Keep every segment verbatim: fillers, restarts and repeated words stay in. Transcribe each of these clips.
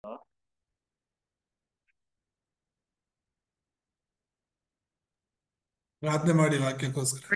ಪ್ರಾರ್ಥನೆ ಮಾಡಿ ವಾಕ್ಯಕ್ಕೋಸ್ಕರ.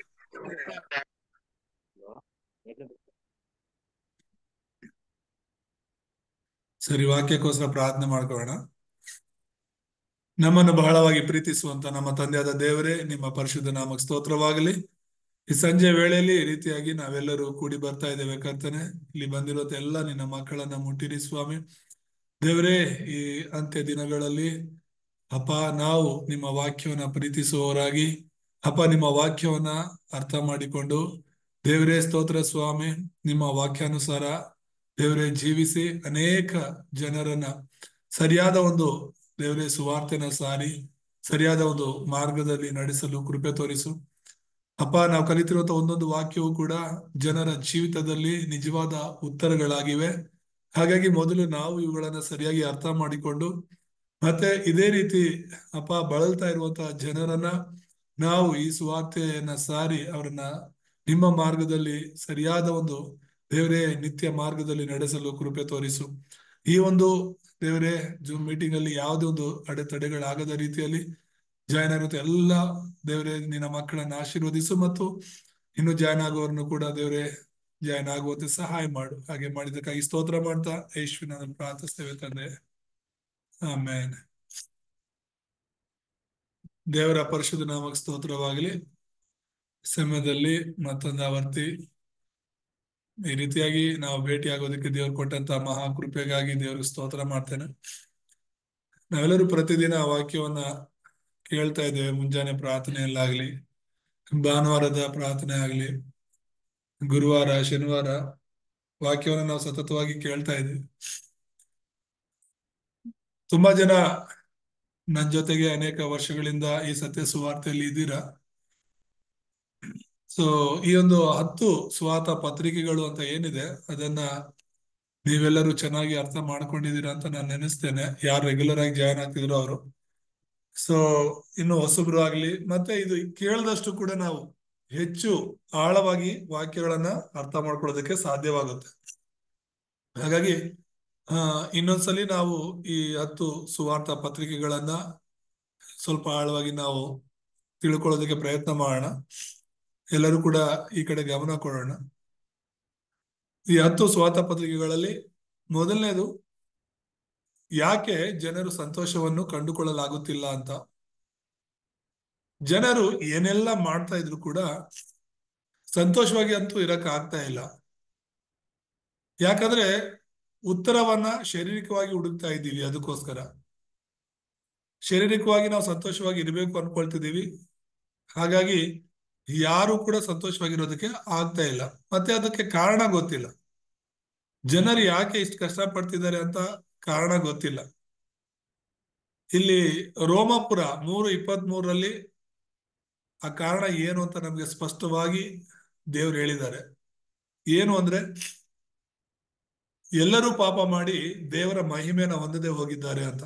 ಸರಿ, ವಾಕ್ಯಕ್ಕೋಸ್ಕರ ಪ್ರಾರ್ಥನೆ ಮಾಡ್ಕೊಳ್ಳೋಣ. ನಮ್ಮನ್ನು ಬಹಳವಾಗಿ ಪ್ರೀತಿಸುವಂತ ನಮ್ಮ ತಂದೆಯಾದ ದೇವರೇ, ನಿಮ್ಮ ಪರಿಶುದ್ಧ ನಾಮಕ್ಕೆ ಸ್ತೋತ್ರವಾಗಲಿ. ಈ ಸಂಜೆ ವೇಳೆಯಲ್ಲಿ ಈ ರೀತಿಯಾಗಿ ನಾವೆಲ್ಲರೂ ಕೂಡಿ ಬರ್ತಾ ಇದ್ದೇವೆ ಕರ್ತನೆ. ಇಲ್ಲಿ ಬಂದಿರುವಂತ ಎಲ್ಲ ನಿನ್ನ ಮಕ್ಕಳನ್ನ ಮುಟ್ಟಿರಿ ಸ್ವಾಮಿ ದೇವರೇ. ಈ ಅಂತ್ಯ ದಿನಗಳಲ್ಲಿ ಅಪ್ಪ, ನಾವು ನಿಮ್ಮ ವಾಕ್ಯವನ್ನ ಪ್ರೀತಿಸುವವರಾಗಿ ಅಪ್ಪ, ನಿಮ್ಮ ವಾಕ್ಯವನ್ನ ಅರ್ಥ ಮಾಡಿಕೊಂಡು ದೇವರೇ ಸ್ತೋತ್ರ ಸ್ವಾಮಿ, ನಿಮ್ಮ ವಾಕ್ಯಾನುಸಾರ ದೇವರೇ ಜೀವಿಸಿ ಅನೇಕ ಜನರನ್ನ ಸರಿಯಾದ ಒಂದು ದೇವರೇ ಸುವಾರ್ತೆನ ಸಾರಿ ಸರಿಯಾದ ಒಂದು ಮಾರ್ಗದಲ್ಲಿ ನಡೆಸಲು ಕೃಪೆ ತೋರಿಸು ಅಪ್ಪ. ನಾವು ಕಲಿತಿರುವಂತಹ ಒಂದೊಂದು ವಾಕ್ಯವೂ ಕೂಡ ಜನರ ಜೀವಿತದಲ್ಲಿ ನಿಜವಾದ ಉತ್ತರಗಳಾಗಿವೆ. ಹಾಗಾಗಿ ಮೊದಲು ನಾವು ಇವುಗಳನ್ನ ಸರಿಯಾಗಿ ಅರ್ಥ ಮಾಡಿಕೊಂಡು ಮತ್ತೆ ಇದೇ ರೀತಿ ಅಪ್ಪ ಬಳಲ್ತಾ ಇರುವಂತಹ ಜನರನ್ನ ನಾವು ಈ ಸುವಾರ್ತೆಯನ್ನ ಸಾರಿ ಅವರನ್ನ ನಿಮ್ಮ ಮಾರ್ಗದಲ್ಲಿ ಸರಿಯಾದ ಒಂದು ದೇವರೇ ನಿತ್ಯ ಮಾರ್ಗದಲ್ಲಿ ನಡೆಸಲು ಕೃಪೆ ತೋರಿಸು. ಈ ಒಂದು ದೇವರೇ ಜೂಮ್ ಮೀಟಿಂಗ್ ಅಲ್ಲಿ ಯಾವುದೇ ಒಂದು ಅಡೆತಡೆಗಳಾಗದ ರೀತಿಯಲ್ಲಿ ಜಾಯ್ನ್ ಆಗಿರುತ್ತೆ ಎಲ್ಲ ದೇವರೇ ನಿನ್ನ ಮಕ್ಕಳನ್ನ ಆಶೀರ್ವದಿಸು ಮತ್ತು ಇನ್ನು ಜಾಯ್ನ್ ಆಗುವವರನ್ನು ಕೂಡ ದೇವರೇ ಜಾಯ್ನ್ ಆಗುವಂತೆ ಸಹಾಯ ಮಾಡು. ಹಾಗೆ ಮಾಡಿದಕ್ಕಾಗಿ ಸ್ತೋತ್ರ ಮಾಡ್ತಾ ಯೇಸುವಿನ ಪ್ರಾರ್ಥಿಸ್ತೇವೆ ತಂದೆ, ಆಮೇನ್. ದೇವರ ಪರಿಶುದ್ಧ ನಾಮಕ್ಕೆ ಸ್ತೋತ್ರವಾಗಲಿ. ಸಮಯದಲ್ಲಿ ಮತ್ತೊಂದು ಆವರ್ತಿ ಈ ರೀತಿಯಾಗಿ ನಾವು ಭೇಟಿ ಆಗೋದಕ್ಕೆ ದೇವ್ರು ಕೊಟ್ಟಂತ ಮಹಾ ಕೃಪೆಗಾಗಿ ದೇವ್ರಿಗೆ ಸ್ತೋತ್ರ ಮಾಡ್ತೇನೆ. ನಾವೆಲ್ಲರೂ ಪ್ರತಿದಿನ ಆ ವಾಕ್ಯವನ್ನ ಕೇಳ್ತಾ ಇದ್ದೇವೆ. ಮುಂಜಾನೆ ಪ್ರಾರ್ಥನೆಯಲ್ಲಾಗ್ಲಿ, ಭಾನುವಾರದ ಪ್ರಾರ್ಥನೆ ಆಗ್ಲಿ, ಗುರುವಾರ ಶನಿವಾರ ವಾಕ್ಯವನ್ನ ನಾವು ಸತತವಾಗಿ ಕೇಳ್ತಾ ಇದ್ದೀವಿ. ತುಂಬಾ ಜನ ನನ್ನ ಜೊತೆಗೆ ಅನೇಕ ವರ್ಷಗಳಿಂದ ಈ ಸತ್ಯ ಸುವಾರ್ತೆಯಲ್ಲಿ ಇದ್ದೀರಾ. ಸೊ ಈ ಒಂದು ಹತ್ತು ಸುವಾರ್ತ ಪತ್ರಿಕೆಗಳು ಅಂತ ಏನಿದೆ ಅದನ್ನ ನೀವೆಲ್ಲರೂ ಚೆನ್ನಾಗಿ ಅರ್ಥ ಮಾಡ್ಕೊಂಡಿದ್ದೀರಾ ಅಂತ ನಾನು ನೆನೆಸ್ತೇನೆ, ಯಾರು ರೆಗ್ಯುಲರ್ ಆಗಿ ಜಾಯ್ನ್ ಆಗ್ತಿದ್ರು ಅವರು. ಸೊ ಇನ್ನು ಹೊಸಬ್ರು ಆಗ್ಲಿ, ಮತ್ತೆ ಇದು ಕೇಳಿದಷ್ಟು ಕೂಡ ನಾವು ಹೆಚ್ಚು ಆಳವಾಗಿ ವಾಕ್ಯಗಳನ್ನ ಅರ್ಥ ಮಾಡ್ಕೊಳ್ಳೋದಕ್ಕೆ ಸಾಧ್ಯವಾಗುತ್ತೆ. ಹಾಗಾಗಿ ಆ ಇನ್ನೊಂದ್ಸಲಿ ನಾವು ಈ ಹತ್ತು ಸುವಾರ್ತ ಪತ್ರಿಕೆಗಳನ್ನ ಸ್ವಲ್ಪ ಆಳವಾಗಿ ನಾವು ತಿಳ್ಕೊಳ್ಳೋದಕ್ಕೆ ಪ್ರಯತ್ನ ಮಾಡೋಣ. ಎಲ್ಲರೂ ಕೂಡ ಈ ಕಡೆ ಗಮನ ಕೊಡೋಣ. ಈ ಹತ್ತು ಸುವಾರ್ತ ಪತ್ರಿಕೆಗಳಲ್ಲಿ ಮೊದಲನೇದು, ಯಾಕೆ ಜನರು ಸಂತೋಷವನ್ನು ಕಂಡುಕೊಳ್ಳಲಾಗುತ್ತಿಲ್ಲ ಅಂತ. ಜನರು ಏನೆಲ್ಲ ಮಾಡ್ತಾ ಇದ್ರು ಕೂಡ ಸಂತೋಷವಾಗಿ ಅಂತೂ ಇರಕ್ ಆಗ್ತಾ ಇಲ್ಲ. ಯಾಕಂದ್ರೆ ಉತ್ತರವನ್ನ ಶಾರೀರಿಕವಾಗಿ ಹುಡುಕ್ತಾ ಇದ್ದೀವಿ. ಅದಕ್ಕೋಸ್ಕರ ಶಾರೀರಿಕವಾಗಿ ನಾವು ಸಂತೋಷವಾಗಿ ಇರಬೇಕು ಅನ್ಕೊಳ್ತಿದ್ದೀವಿ. ಹಾಗಾಗಿ ಯಾರು ಕೂಡ ಸಂತೋಷವಾಗಿರೋದಕ್ಕೆ ಆಗ್ತಾ ಇಲ್ಲ. ಮತ್ತೆ ಅದಕ್ಕೆ ಕಾರಣ ಗೊತ್ತಿಲ್ಲ. ಜನರು ಯಾಕೆ ಇಷ್ಟು ಕಷ್ಟಪಡ್ತಿದ್ದಾರೆ ಅಂತ ಕಾರಣ ಗೊತ್ತಿಲ್ಲ. ಇಲ್ಲಿ ರೋಮಾಪುರ ಮೂರು ಇಪ್ಪತ್ತ್ ಮೂರರಲ್ಲಿ ಆ ಕಾರಣ ಏನು ಅಂತ ನಮ್ಗೆ ಸ್ಪಷ್ಟವಾಗಿ ದೇವ್ರು ಹೇಳಿದ್ದಾರೆ. ಏನು ಅಂದ್ರೆ, ಎಲ್ಲರೂ ಪಾಪ ಮಾಡಿ ದೇವರ ಮಹಿಮೆನ ಹೊಂದದೆ ಹೋಗಿದ್ದಾರೆ ಅಂತ.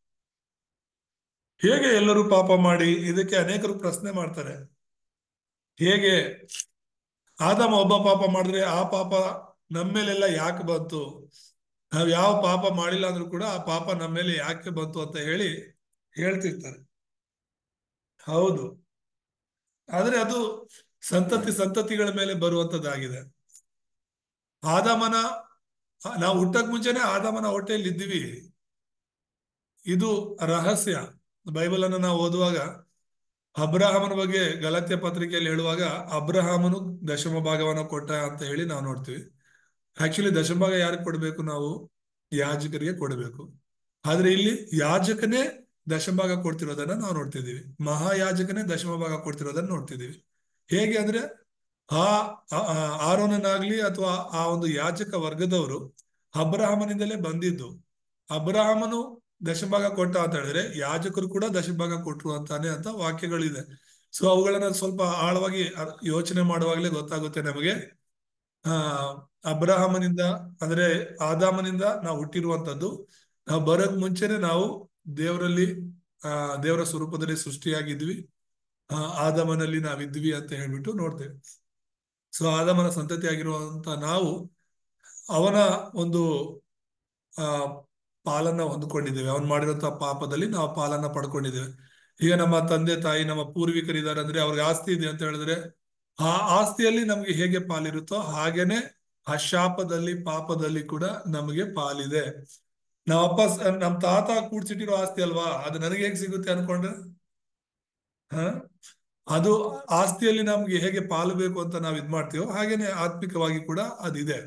ಹೇಗೆ ಎಲ್ಲರೂ ಪಾಪ ಮಾಡಿ? ಇದಕ್ಕೆ ಅನೇಕರು ಪ್ರಶ್ನೆ ಮಾಡ್ತಾರೆ. ಹೇಗೆ ಆದಾಮ ಒಬ್ಬ ಪಾಪ ಮಾಡಿದ್ರೆ ಆ ಪಾಪ ನಮ್ಮ ಮೇಲೆಲ್ಲ ಯಾಕೆ ಬಂತು? ನಾವ್ ಯಾವ ಪಾಪ ಮಾಡಿಲ್ಲ ಅಂದ್ರೂ ಕೂಡ ಆ ಪಾಪ ನಮ್ಮ ಮೇಲೆ ಯಾಕೆ ಬಂತು ಅಂತ ಹೇಳಿ ಹೇಳ್ತಿರ್ತಾರೆ. ಹೌದು, ಆದ್ರೆ ಅದು ಸಂತತಿ ಸಂತತಿಗಳ ಮೇಲೆ ಬರುವಂತದ್ದಾಗಿದೆ. ಆದಾಮನ ನಾವು ಹುಟ್ಟಕ್ ಮುಂಚೆನೆ ಆದಾಮನ ಹೊಟ್ಟೆಯಲ್ಲಿ ಇದ್ದೀವಿ. ಇದು ರಹಸ್ಯ. ಬೈಬಲ್ ಅನ್ನು ನಾವು ಓದುವಾಗ ಅಬ್ರಹಾಮನ ಬಗ್ಗೆ ಗಲಾತ್ಯ ಪತ್ರಿಕೆಯಲ್ಲಿ ಹೇಳುವಾಗ ಅಬ್ರಹಾಮನು ದಶಮ ಭಾಗವನ್ನ ಕೊಟ್ಟ ಅಂತ ಹೇಳಿ ನಾವು ನೋಡ್ತೀವಿ. ಆಕ್ಚುಲಿ ದಶಮ ಭಾಗ ಯಾರಿಗೆ ಕೊಡ್ಬೇಕು? ನಾವು ಯಾಜಕರಿಗೆ ಕೊಡಬೇಕು. ಆದ್ರೆ ಇಲ್ಲಿ ಯಾಜಕನೇ ದಶಮ ಭಾಗ ಕೊಡ್ತಿರೋದನ್ನ ನಾವು ನೋಡ್ತಿದ್ದೀವಿ. ಮಹಾಯಾಜಕನೇ ದಶಮ ಭಾಗ ಕೊಡ್ತಿರೋದನ್ನ ನೋಡ್ತಿದ್ದೀವಿ. ಹೇಗೆ ಅಂದ್ರೆ ಆ ಆರೋನನಾಗ್ಲಿ ಅಥವಾ ಆ ಒಂದು ಯಾಜಕ ವರ್ಗದವರು ಅಬ್ರಹಾಮನಿಂದಲೇ ಬಂದಿದ್ದು. ಅಬ್ರಹಾಮನು ದಶಭಾಗ ಕೊಟ್ಟ ಅಂತ ಹೇಳಿದ್ರೆ ಯಾಜಕರು ಕೂಡ ದಶಭಾಗ ಕೊಟ್ರು ಅಂತಾನೆ ಅಂತ ವಾಕ್ಯಗಳಿದೆ. ಸೊ ಅವುಗಳನ್ನ ಸ್ವಲ್ಪ ಆಳವಾಗಿ ಯೋಚನೆ ಮಾಡುವಾಗಲೇ ಗೊತ್ತಾಗುತ್ತೆ ನಮಗೆ. ಆ ಅಬ್ರಹಾಮನಿಂದ ಅಂದ್ರೆ ಆದಾಮನಿಂದ ನಾವು ಹುಟ್ಟಿರುವಂತದ್ದು. ನಾವು ಬರೋಕ್ ಮುಂಚೆನೆ ನಾವು ದೇವರಲ್ಲಿ ಆ ದೇವರ ಸ್ವರೂಪದಲ್ಲಿ ಸೃಷ್ಟಿಯಾಗಿದ್ವಿ. ಆ ಆದಾಮನಲ್ಲಿ ನಾವಿದ್ವಿ ಅಂತ ಹೇಳ್ಬಿಟ್ಟು ನೋಡ್ತೇವೆ. ಸೊ ಆದಾಮನ ಸಂತತಿ ಆಗಿರುವಂತ ನಾವು ಅವನ ಒಂದು ಆ ಪಾಲನ್ನ ಹೊಂದ್ಕೊಂಡಿದ್ದೇವೆ. ಅವ್ನು ಮಾಡಿರುವಂತಹ ಪಾಪದಲ್ಲಿ ನಾವು ಪಾಲನ್ನ ಪಡ್ಕೊಂಡಿದ್ದೇವೆ. ಈಗ ನಮ್ಮ ತಂದೆ ತಾಯಿ ನಮ್ಮ ಪೂರ್ವಿಕರಿದ್ದಾರೆ ಅಂದ್ರೆ ಅವ್ರಿಗೆ ಆಸ್ತಿ ಇದೆ ಅಂತ ಹೇಳಿದ್ರೆ ಆ ಆಸ್ತಿಯಲ್ಲಿ ನಮ್ಗೆ ಹೇಗೆ ಪಾಲಿರುತ್ತೋ ಹಾಗೇನೆ ಆ ಶಾಪದಲ್ಲಿ ಪಾಪದಲ್ಲಿ ಕೂಡ ನಮಗೆ ಪಾಲಿದೆ. ನಾವಪ್ಪ ನಮ್ ತಾತ ಕೂಡ್ಸಿಟ್ಟಿರೋ ಆಸ್ತಿ ಅಲ್ವಾ, ಅದು ನನಗೆ ಹೇಗೆ ಸಿಗುತ್ತೆ ಅನ್ಕೊಂಡ್ರೆ ಹ ಅದು ಆಸ್ತಿಯಲ್ಲಿ ನಮ್ಗೆ ಹೇಗೆ ಪಾಲು ಬೇಕು ಅಂತ ನಾವು ಇದ್ ಮಾಡ್ತೀವೋ ಹಾಗೇನೆ ಆತ್ಮಿಕವಾಗಿ ಕೂಡ ಅದಿದೆ.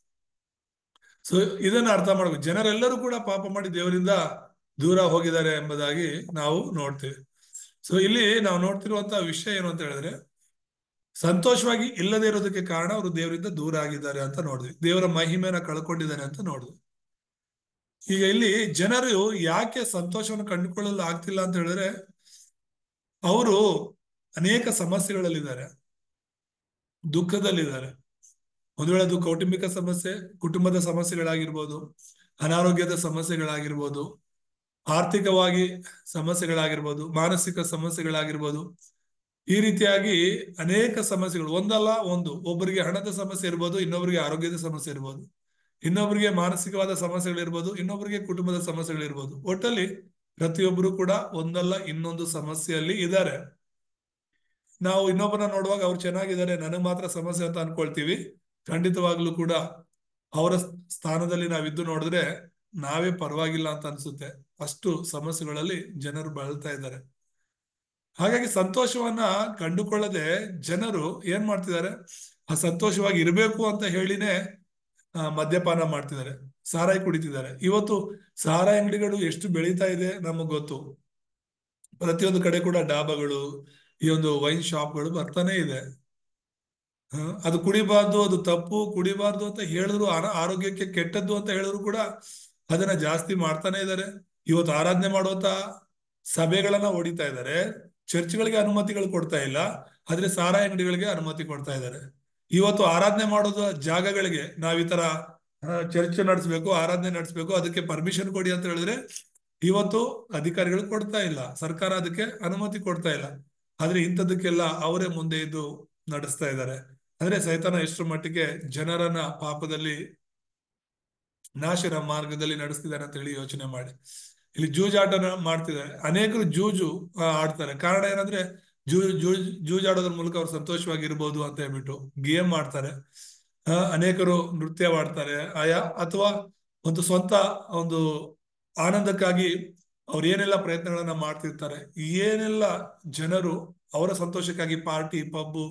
ಸೊ ಇದನ್ನ ಅರ್ಥ ಮಾಡ್ಬೇಕು. ಜನರೆಲ್ಲರೂ ಕೂಡ ಪಾಪ ಮಾಡಿ ದೇವರಿಂದ ದೂರ ಹೋಗಿದ್ದಾರೆ ಎಂಬುದಾಗಿ ನಾವು ನೋಡ್ತೇವೆ. ಸೊ ಇಲ್ಲಿ ನಾವು ನೋಡ್ತಿರುವಂತಹ ವಿಷಯ ಏನು ಅಂತ ಹೇಳಿದ್ರೆ, ಸಂತೋಷವಾಗಿ ಇಲ್ಲದೆ ಇರೋದಕ್ಕೆ ಕಾರಣ ಅವರು ದೇವರಿಂದ ದೂರ ಆಗಿದ್ದಾರೆ ಅಂತ ನೋಡಿದ್ವಿ. ದೇವರ ಮಹಿಮೆನ ಕಳ್ಕೊಂಡಿದ್ದಾರೆ ಅಂತ ನೋಡಿದ್ವಿ. ಈಗ ಇಲ್ಲಿ ಜನರು ಯಾಕೆ ಸಂತೋಷವನ್ನು ಕಂಡುಕೊಳ್ಳಲು ಆಗ್ತಿಲ್ಲ ಅಂತ ಹೇಳಿದ್ರೆ, ಅವರು ಅನೇಕ ಸಮಸ್ಯೆಗಳಲ್ಲಿದ್ದಾರೆ, ದುಃಖದಲ್ಲಿದ್ದಾರೆ. ಒಂದು ವೇಳೆ ಅದು ಕೌಟುಂಬಿಕ ಸಮಸ್ಯೆ, ಕುಟುಂಬದ ಸಮಸ್ಯೆಗಳಾಗಿರ್ಬೋದು, ಅನಾರೋಗ್ಯದ ಸಮಸ್ಯೆಗಳಾಗಿರ್ಬೋದು, ಆರ್ಥಿಕವಾಗಿ ಸಮಸ್ಯೆಗಳಾಗಿರ್ಬೋದು, ಮಾನಸಿಕ ಸಮಸ್ಯೆಗಳಾಗಿರ್ಬೋದು. ಈ ರೀತಿಯಾಗಿ ಅನೇಕ ಸಮಸ್ಯೆಗಳು, ಒಂದಲ್ಲ ಒಂದು. ಒಬ್ಬರಿಗೆ ಹಣದ ಸಮಸ್ಯೆ ಇರ್ಬೋದು, ಇನ್ನೊಬ್ಬರಿಗೆ ಆರೋಗ್ಯದ ಸಮಸ್ಯೆ ಇರ್ಬೋದು, ಇನ್ನೊಬ್ಬರಿಗೆ ಮಾನಸಿಕವಾದ ಸಮಸ್ಯೆಗಳಿರ್ಬೋದು, ಇನ್ನೊಬ್ಬರಿಗೆ ಕುಟುಂಬದ ಸಮಸ್ಯೆಗಳಿರ್ಬೋದು. ಒಟ್ಟಲ್ಲಿ ಪ್ರತಿಯೊಬ್ಬರು ಕೂಡ ಒಂದಲ್ಲ ಇನ್ನೊಂದು ಸಮಸ್ಯೆಯಲ್ಲಿ ಇದ್ದಾರೆ. ನಾವು ಇನ್ನೊಬ್ಬರನ್ನ ನೋಡುವಾಗ ಅವ್ರು ಚೆನ್ನಾಗಿದ್ದಾರೆ, ನನಗೆ ಮಾತ್ರ ಸಮಸ್ಯೆ ಅಂತ ಅನ್ಕೊಳ್ತೀವಿ. ಖಂಡಿತವಾಗ್ಲೂ ಕೂಡ ಅವರ ಸ್ಥಾನದಲ್ಲಿ ನಾವಿದ್ದು ನೋಡಿದ್ರೆ ನಾವೇ ಪರವಾಗಿಲ್ಲ ಅಂತ ಅನ್ಸುತ್ತೆ. ಅಷ್ಟು ಸಮಸ್ಯೆಗಳಲ್ಲಿ ಜನರು ಬಳಲ್ತಾ ಇದ್ದಾರೆ. ಹಾಗಾಗಿ ಸಂತೋಷವನ್ನ ಕಂಡುಕೊಳ್ಳದೆ ಜನರು ಏನ್ ಮಾಡ್ತಿದ್ದಾರೆ, ಆ ಸಂತೋಷವಾಗಿ ಇರಬೇಕು ಅಂತ ಹೇಳಿನೇ ಆ ಮದ್ಯಪಾನ ಮಾಡ್ತಿದ್ದಾರೆ, ಸಾರಾಯಿ ಕುಡಿತಿದ್ದಾರೆ. ಇವತ್ತು ಸಾರಾಯಿ ಅಂಗಡಿಗಳು ಎಷ್ಟು ಬೆಳೀತಾ ಇದೆ ನಮಗ್ ಗೊತ್ತು. ಪ್ರತಿಯೊಂದು ಕಡೆ ಕೂಡ ಡಾಬಾಗಳು, ಈ ಒಂದು ವೈನ್ ಶಾಪ್ಗಳು ಬರ್ತಾನೆ ಇದೆ. ಅದು ಕುಡಿಬಾರ್ದು, ಅದು ತಪ್ಪು, ಕುಡಿಬಾರ್ದು ಅಂತ ಹೇಳಿದ್ರು, ಆರೋಗ್ಯಕ್ಕೆ ಕೆಟ್ಟದ್ದು ಅಂತ ಹೇಳಿದ್ರು ಕೂಡ ಅದನ್ನ ಜಾಸ್ತಿ ಮಾಡ್ತಾನೆ ಇದ್ದಾರೆ. ಇವತ್ತು ಆರಾಧನೆ ಮಾಡುವಂತ ಸಭೆಗಳನ್ನ ಹೊಡಿತಾ ಇದ್ದಾರೆ, ಚರ್ಚ್ಗಳಿಗೆ ಅನುಮತಿಗಳು ಕೊಡ್ತಾ ಇಲ್ಲ, ಆದ್ರೆ ಸಾರಾಯಿ ಅಂಗಡಿಗಳಿಗೆ ಅನುಮತಿ ಕೊಡ್ತಾ ಇದ್ದಾರೆ. ಇವತ್ತು ಆರಾಧನೆ ಮಾಡೋದು ಜಾಗಗಳಿಗೆ ನಾವ್ ಈ ತರ ಚರ್ಚ್ ನಡೆಸ್ಬೇಕು, ಆರಾಧನೆ ನಡೆಸ್ಬೇಕು, ಅದಕ್ಕೆ ಪರ್ಮಿಷನ್ ಕೊಡಿ ಅಂತ ಹೇಳಿದ್ರೆ ಇವತ್ತು ಅಧಿಕಾರಿಗಳು ಕೊಡ್ತಾ ಇಲ್ಲ, ಸರ್ಕಾರ ಅದಕ್ಕೆ ಅನುಮತಿ ಕೊಡ್ತಾ ಇಲ್ಲ. ಆದ್ರೆ ಇಂಥದಕ್ಕೆಲ್ಲ ಅವರೇ ಮುಂದೆ ಇದ್ದು ನಡೆಸ್ತಾ ಇದ್ದಾರೆ. ಅಂದ್ರೆ ಸೈತಾನ ಎಷ್ಟರ ಮಟ್ಟಿಗೆ ಜನರನ್ನ ಪಾಪದಲ್ಲಿ ನಾಶನ ಮಾರ್ಗದಲ್ಲಿ ನಡೆಸ್ತಿದ್ದಾರೆ ಅಂತ ಹೇಳಿ ಯೋಚನೆ ಮಾಡಿ. ಇಲ್ಲಿ ಜೂಜಾಟನ ಮಾಡ್ತಿದ್ದಾರೆ, ಅನೇಕರು ಜೂಜು ಆಡ್ತಾರೆ. ಕಾರಣ ಏನಂದ್ರೆ ಜೂ ಜೂ ಜೂಜಾಡೋದ್ರ ಮೂಲಕ ಅವ್ರು ಸಂತೋಷವಾಗಿರ್ಬೋದು ಅಂತ ಹೇಳ್ಬಿಟ್ಟು ಗೇಮ್ ಮಾಡ್ತಾರೆ. ಅಹ್ ಅನೇಕರು ನೃತ್ಯ ಮಾಡ್ತಾರೆ, ಆಯಾ ಅಥವಾ ಒಂದು ಸ್ವಂತ ಒಂದು ಆನಂದಕ್ಕಾಗಿ ಅವ್ರು ಏನೆಲ್ಲ ಪ್ರಯತ್ನಗಳನ್ನ ಮಾಡ್ತಿರ್ತಾರೆ. ಏನೆಲ್ಲ ಜನರು ಅವರ ಸಂತೋಷಕ್ಕಾಗಿ ಪಾರ್ಟಿ, ಪಬ್ಬು,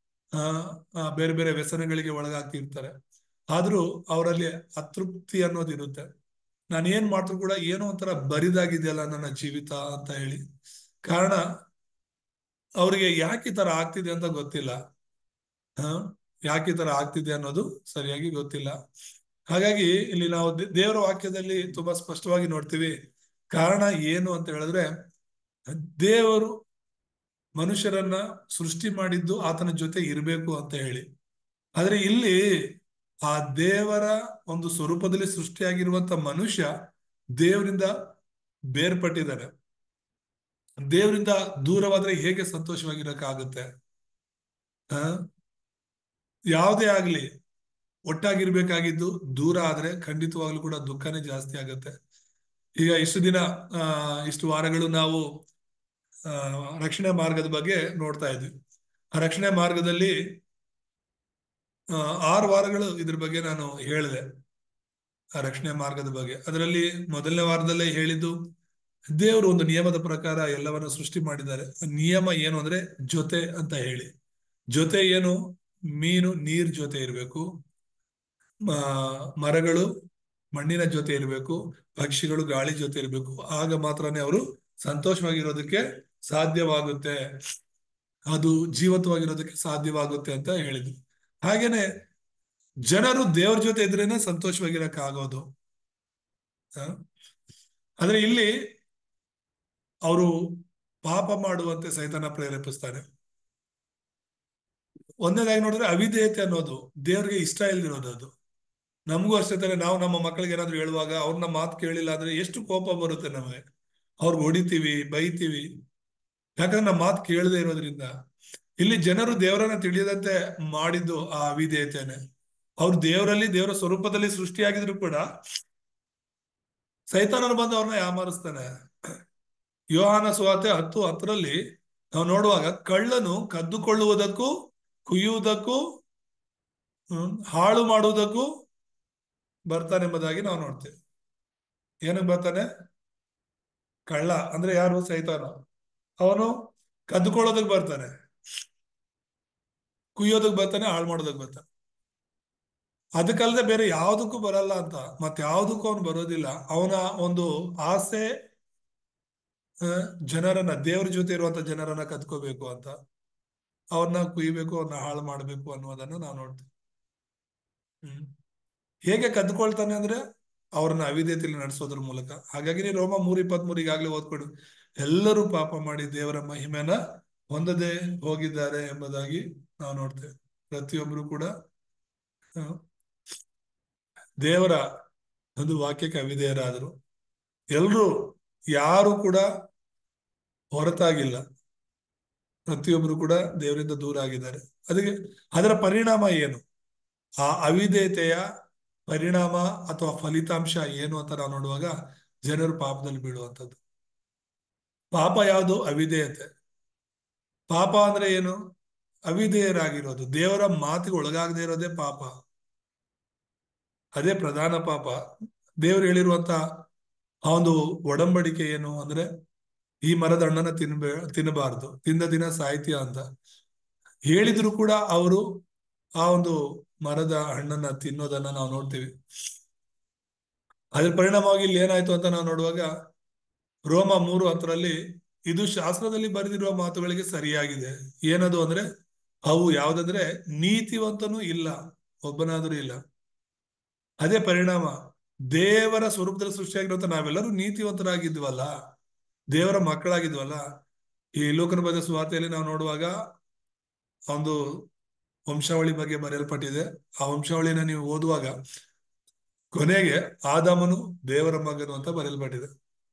ಆ ಬೇರೆ ಬೇರೆ ವ್ಯಸನಗಳಿಗೆ ಒಳಗಾಗ್ತಿರ್ತಾರೆ. ಆದ್ರೂ ಅವರಲ್ಲಿ ಅತೃಪ್ತಿ ಅನ್ನೋದು ಇರುತ್ತೆ. ನಾನು ಏನ್ ಮಾಡ್ರು ಕೂಡ ಏನೋ ಒಂಥರ ಬರಿದಾಗಿದೆಯಲ್ಲ ನನ್ನ ಜೀವಿತ ಅಂತ ಹೇಳಿ. ಕಾರಣ ಅವ್ರಿಗೆ ಯಾಕೆ ಈ ತರ ಆಗ್ತಿದೆ ಅಂತ ಗೊತ್ತಿಲ್ಲ. ಹ ಯಾಕೆ ಈ ತರ ಆಗ್ತಿದೆ ಅನ್ನೋದು ಸರಿಯಾಗಿ ಗೊತ್ತಿಲ್ಲ. ಹಾಗಾಗಿ ಇಲ್ಲಿ ನಾವು ದೇವರ ವಾಕ್ಯದಲ್ಲಿ ತುಂಬಾ ಸ್ಪಷ್ಟವಾಗಿ ನೋಡ್ತೀವಿ. ಕಾರಣ ಏನು ಅಂತ ಹೇಳಿದ್ರೆ, ದೇವರು ಮನುಷ್ಯರನ್ನ ಸೃಷ್ಟಿ ಮಾಡಿದ್ದು ಆತನ ಜೊತೆ ಇರಬೇಕು ಅಂತ ಹೇಳಿ. ಆದ್ರೆ ಇಲ್ಲಿ ಆ ದೇವರ ಒಂದು ಸ್ವರೂಪದಲ್ಲಿ ಸೃಷ್ಟಿಯಾಗಿರುವಂತ ಮನುಷ್ಯ ದೇವರಿಂದ ಬೇರ್ಪಟ್ಟಿದ್ದಾನೆ. ದೇವರಿಂದ ದೂರವಾದ್ರೆ ಹೇಗೆ ಸಂತೋಷವಾಗಿರಕ್ಕಾಗುತ್ತೆ? ಆ ಯಾವುದೇ ಆಗ್ಲಿ ಒಟ್ಟಾಗಿರ್ಬೇಕಾಗಿದ್ದು ದೂರ ಆದ್ರೆ ಖಂಡಿತವಾಗ್ಲೂ ಕೂಡ ದುಃಖನೇ ಜಾಸ್ತಿ ಆಗುತ್ತೆ. ಈಗ ಇಷ್ಟು ದಿನ ಆ ಇಷ್ಟು ವಾರಗಳು ನಾವು ಆ ರಕ್ಷಣೆ ಮಾರ್ಗದ ಬಗ್ಗೆ ನೋಡ್ತಾ ಇದ್ವಿ. ಆ ರಕ್ಷಣೆ ಮಾರ್ಗದಲ್ಲಿ ಆ ಆರು ವಾರಗಳು ಇದ್ರ ಬಗ್ಗೆ ನಾನು ಹೇಳಿದೆ, ಆ ರಕ್ಷಣೆ ಮಾರ್ಗದ ಬಗ್ಗೆ. ಅದರಲ್ಲಿ ಮೊದಲನೇ ವಾರದಲ್ಲೇ ಹೇಳಿದ್ದು, ದೇವರು ಒಂದು ನಿಯಮದ ಪ್ರಕಾರ ಎಲ್ಲವನ್ನ ಸೃಷ್ಟಿ ಮಾಡಿದ್ದಾರೆ. ನಿಯಮ ಏನು ಅಂದ್ರೆ ಜೊತೆ ಅಂತ ಹೇಳಿ. ಜೊತೆ ಏನು? ಮೀನು ನೀರ್ ಜೊತೆ ಇರ್ಬೇಕು, ಆ ಮರಗಳು ಮಣ್ಣಿನ ಜೊತೆ ಇರಬೇಕು, ಪಕ್ಷಿಗಳು ಗಾಳಿ ಜೊತೆ ಇರಬೇಕು. ಆಗ ಮಾತ್ರನೇ ಅವರು ಸಂತೋಷವಾಗಿರೋದಕ್ಕೆ ಸಾಧ್ಯವಾಗುತ್ತೆ, ಅದು ಜೀವಂತವಾಗಿರೋದಕ್ಕೆ ಸಾಧ್ಯವಾಗುತ್ತೆ ಅಂತ ಹೇಳಿದ್ವಿ. ಹಾಗೇನೆ ಜನರು ದೇವ್ರ ಜೊತೆ ಇದ್ರೇನೆ ಸಂತೋಷವಾಗಿರಕ್ ಆಗೋದು. ಆದ್ರೆ ಇಲ್ಲಿ ಅವರು ಪಾಪ ಮಾಡುವಂತೆ ಸೈತಾನ ಪ್ರೇರೇಪಿಸ್ತಾನೆ. ಒಂದನೇದಾಗಿ ನೋಡಿದ್ರೆ ಅವಿಧೇಯತೆ ಅನ್ನೋದು ದೇವ್ರಿಗೆ ಇಷ್ಟ ಇಲ್ದಿರೋದು. ಅದು ನಮಗೂ ಅಷ್ಟೇ ತಾನೆ. ನಾವು ನಮ್ಮ ಮಕ್ಕಳಿಗೆ ಏನಾದ್ರು ಹೇಳುವಾಗ ಅವ್ರನ್ನ ಮಾತು ಕೇಳಿಲ್ಲ ಅಂದ್ರೆ ಎಷ್ಟು ಕೋಪ ಬರುತ್ತೆ ನಮಗೆ. ಅವ್ರಿಗೆ ಹೊಡಿತೀವಿ, ಬೈತೀವಿ, ಯಾಕಂದ್ರೆ ನಮ್ಮ ಮಾತು ಕೇಳದೆ ಇರೋದ್ರಿಂದ. ಇಲ್ಲಿ ಜನರು ದೇವರನ್ನ ತಿಳಿಯದಂತೆ ಮಾಡಿದ್ದು ಆ ಅವಿಧೇಯತೆನೆ. ಅವ್ರು ದೇವರಲ್ಲಿ ದೇವರ ಸ್ವರೂಪದಲ್ಲಿ ಸೃಷ್ಟಿಯಾಗಿದ್ರು ಕೂಡ ಸೈತಾನನು ಬಂದು ಅವ್ರನ್ನ ಯಾಮಾರಿಸ್ತಾನೆ. ಯೋಹಾನ ಸುವಾರ್ತೆ ಹತ್ತು ಹತ್ತರಲ್ಲಿ ನಾವು ನೋಡುವಾಗ ಕಳ್ಳನು ಕದ್ದುಕೊಳ್ಳುವುದಕ್ಕೂ ಕುಯ್ಯುವುದಕ್ಕೂ ಹ್ಮ್ ಹಾಳು ಮಾಡುವುದಕ್ಕೂ ಬರ್ತಾನೆಂಬುದಾಗಿ ನಾವು ನೋಡ್ತೇವೆ. ಏನಕ್ಕೆ ಬರ್ತಾನೆ? ಕಳ್ಳ ಅಂದ್ರೆ ಯಾರು? ಸೈತಾನ. ಅವನು ಕದ್ದುಕೊಳ್ಳೋದಕ್ಕೆ ಬರ್ತಾನೆ, ಕುಯ್ಯೋದಕ್ ಬರ್ತಾನೆ, ಹಾಳು ಮಾಡೋದಕ್ ಬರ್ತಾನೆ. ಅದಕ್ಕಲ್ಲದೆ ಬೇರೆ ಯಾವುದಕ್ಕೂ ಬರಲ್ಲ ಅಂತ. ಮತ್ತೆ ಯಾವುದಕ್ಕೂ ಅವನು ಬರೋದಿಲ್ಲ. ಅವನ ಒಂದು ಆಸೆ ಆ, ಜನರನ್ನ, ದೇವ್ರ ಜೊತೆ ಇರುವಂತ ಜನರನ್ನ ಕದ್ಕೋಬೇಕು ಅಂತ, ಅವ್ರನ್ನ ಕುಯ್ಬೇಕು, ಅವ್ರನ್ನ ಹಾಳು ಮಾಡ್ಬೇಕು ಅನ್ನೋದನ್ನ ನಾವು ನೋಡ್ತೀವಿ. ಹ್ಮ್ ಹೇಗೆ ಕದ್ಕೊಳ್ತಾನೆ ಅಂದ್ರೆ ಅವ್ರನ್ನ ಅವಿಧೇಯತೆಯಲ್ಲಿ ನಡೆಸೋದ್ರ ಮೂಲಕ. ಹಾಗಾಗಿ ನೀವು ರೋಮ ಮೂರ್ ಇಪ್ಪತ್ತ್ ಮೂರು ಈಗಾಗಲೇ ಓದ್ಕೊಡು. ಎಲ್ಲರೂ ಪಾಪ ಮಾಡಿ ದೇವರ ಮಹಿಮೆನ ಹೊಂದದೆ ಹೋಗಿದ್ದಾರೆ ಎಂಬುದಾಗಿ ನಾವು ನೋಡ್ತೇವೆ. ಪ್ರತಿಯೊಬ್ಬರು ಕೂಡ ಆ, ದೇವರ ಒಂದು ವಾಕ್ಯಕ್ಕೆ ಅವಿಧೇಯರಾದರು. ಎಲ್ರೂ, ಯಾರು ಕೂಡ ಹೊರತಾಗಿಲ್ಲ. ಪ್ರತಿಯೊಬ್ಬರು ಕೂಡ ದೇವರಿಂದ ದೂರ ಆಗಿದ್ದಾರೆ. ಅದಕ್ಕೆ ಅದರ ಪರಿಣಾಮ ಏನು? ಆ ಅವಿಧೇಯತೆಯ ಪರಿಣಾಮ ಅಥವಾ ಫಲಿತಾಂಶ ಏನು ಅಂತ ನಾವು ನೋಡುವಾಗ ಜನರು ಪಾಪದಲ್ಲಿ ಬೀಳುವಂಥದ್ದು. ಪಾಪ ಯಾವುದು? ಅವಿಧೇಯತೆ. ಪಾಪ ಅಂದ್ರೆ ಏನು? ಅವಿಧೇಯರಾಗಿರೋದು, ದೇವರ ಮಾತಿಗೆ ಒಳಗಾಗದೇ ಇರೋದೇ ಪಾಪ. ಅದೇ ಪ್ರಧಾನ ಪಾಪ. ದೇವರು ಹೇಳಿರುವಂತ ಆ ಒಂದು ಒಡಂಬಡಿಕೆ ಏನು ಅಂದ್ರೆ, ಈ ಮರದ ಹಣ್ಣನ್ನ ತಿನ್ಬೇ ತಿನ್ನಬಾರದು, ತಿಂದ ದಿನ ಸಾಹಿತ್ಯ ಅಂತ ಹೇಳಿದ್ರು ಕೂಡ ಅವರು ಆ ಒಂದು ಮರದ ಹಣ್ಣನ್ನ ತಿನ್ನೋದನ್ನ ನಾವು ನೋಡ್ತೀವಿ. ಅದ್ರ ಪರಿಣಾಮವಾಗಿ ಇಲ್ಲಿ ಏನಾಯ್ತು ಅಂತ ನಾವು ನೋಡುವಾಗ ರೋಮ ಮೂರು ಹತ್ತರಲ್ಲಿ ಇದು ಶಾಸ್ತ್ರದಲ್ಲಿ ಬರೆದಿರುವ ಮಾತುಗಳಿಗೆ ಸರಿಯಾಗಿದೆ. ಏನದು ಅಂದ್ರೆ, ಅವು ಯಾವ್ದಂದ್ರೆ, ನೀತಿವಂತನೂ ಇಲ್ಲ, ಒಬ್ಬನಾದ್ರೂ ಇಲ್ಲ. ಅದೇ ಪರಿಣಾಮ. ದೇವರ ಸ್ವರೂಪದಲ್ಲಿ ಸೃಷ್ಟಿಯಾಗಿರುವಂತ ನಾವೆಲ್ಲರೂ ನೀತಿವಂತರಾಗಿದ್ವಲ್ಲ, ದೇವರ ಮಕ್ಕಳಾಗಿದ್ವಲ್ಲ. ಈ ಲೋಕನ ಬಗ್ಗೆ ಸುವಾರ್ತೆಯಲ್ಲಿ ನಾವು ನೋಡುವಾಗ ಒಂದು ವಂಶಾವಳಿ ಬಗ್ಗೆ ಬರೆಯಲ್ಪಟ್ಟಿದೆ. ಆ ವಂಶಾವಳಿನ ನೀವು ಓದುವಾಗ ಕೊನೆಗೆ ಆದಾಮನು ದೇವರ ಮಗನು ಅಂತ ಬರೆಯಲ್ಪಟ್ಟಿದೆ.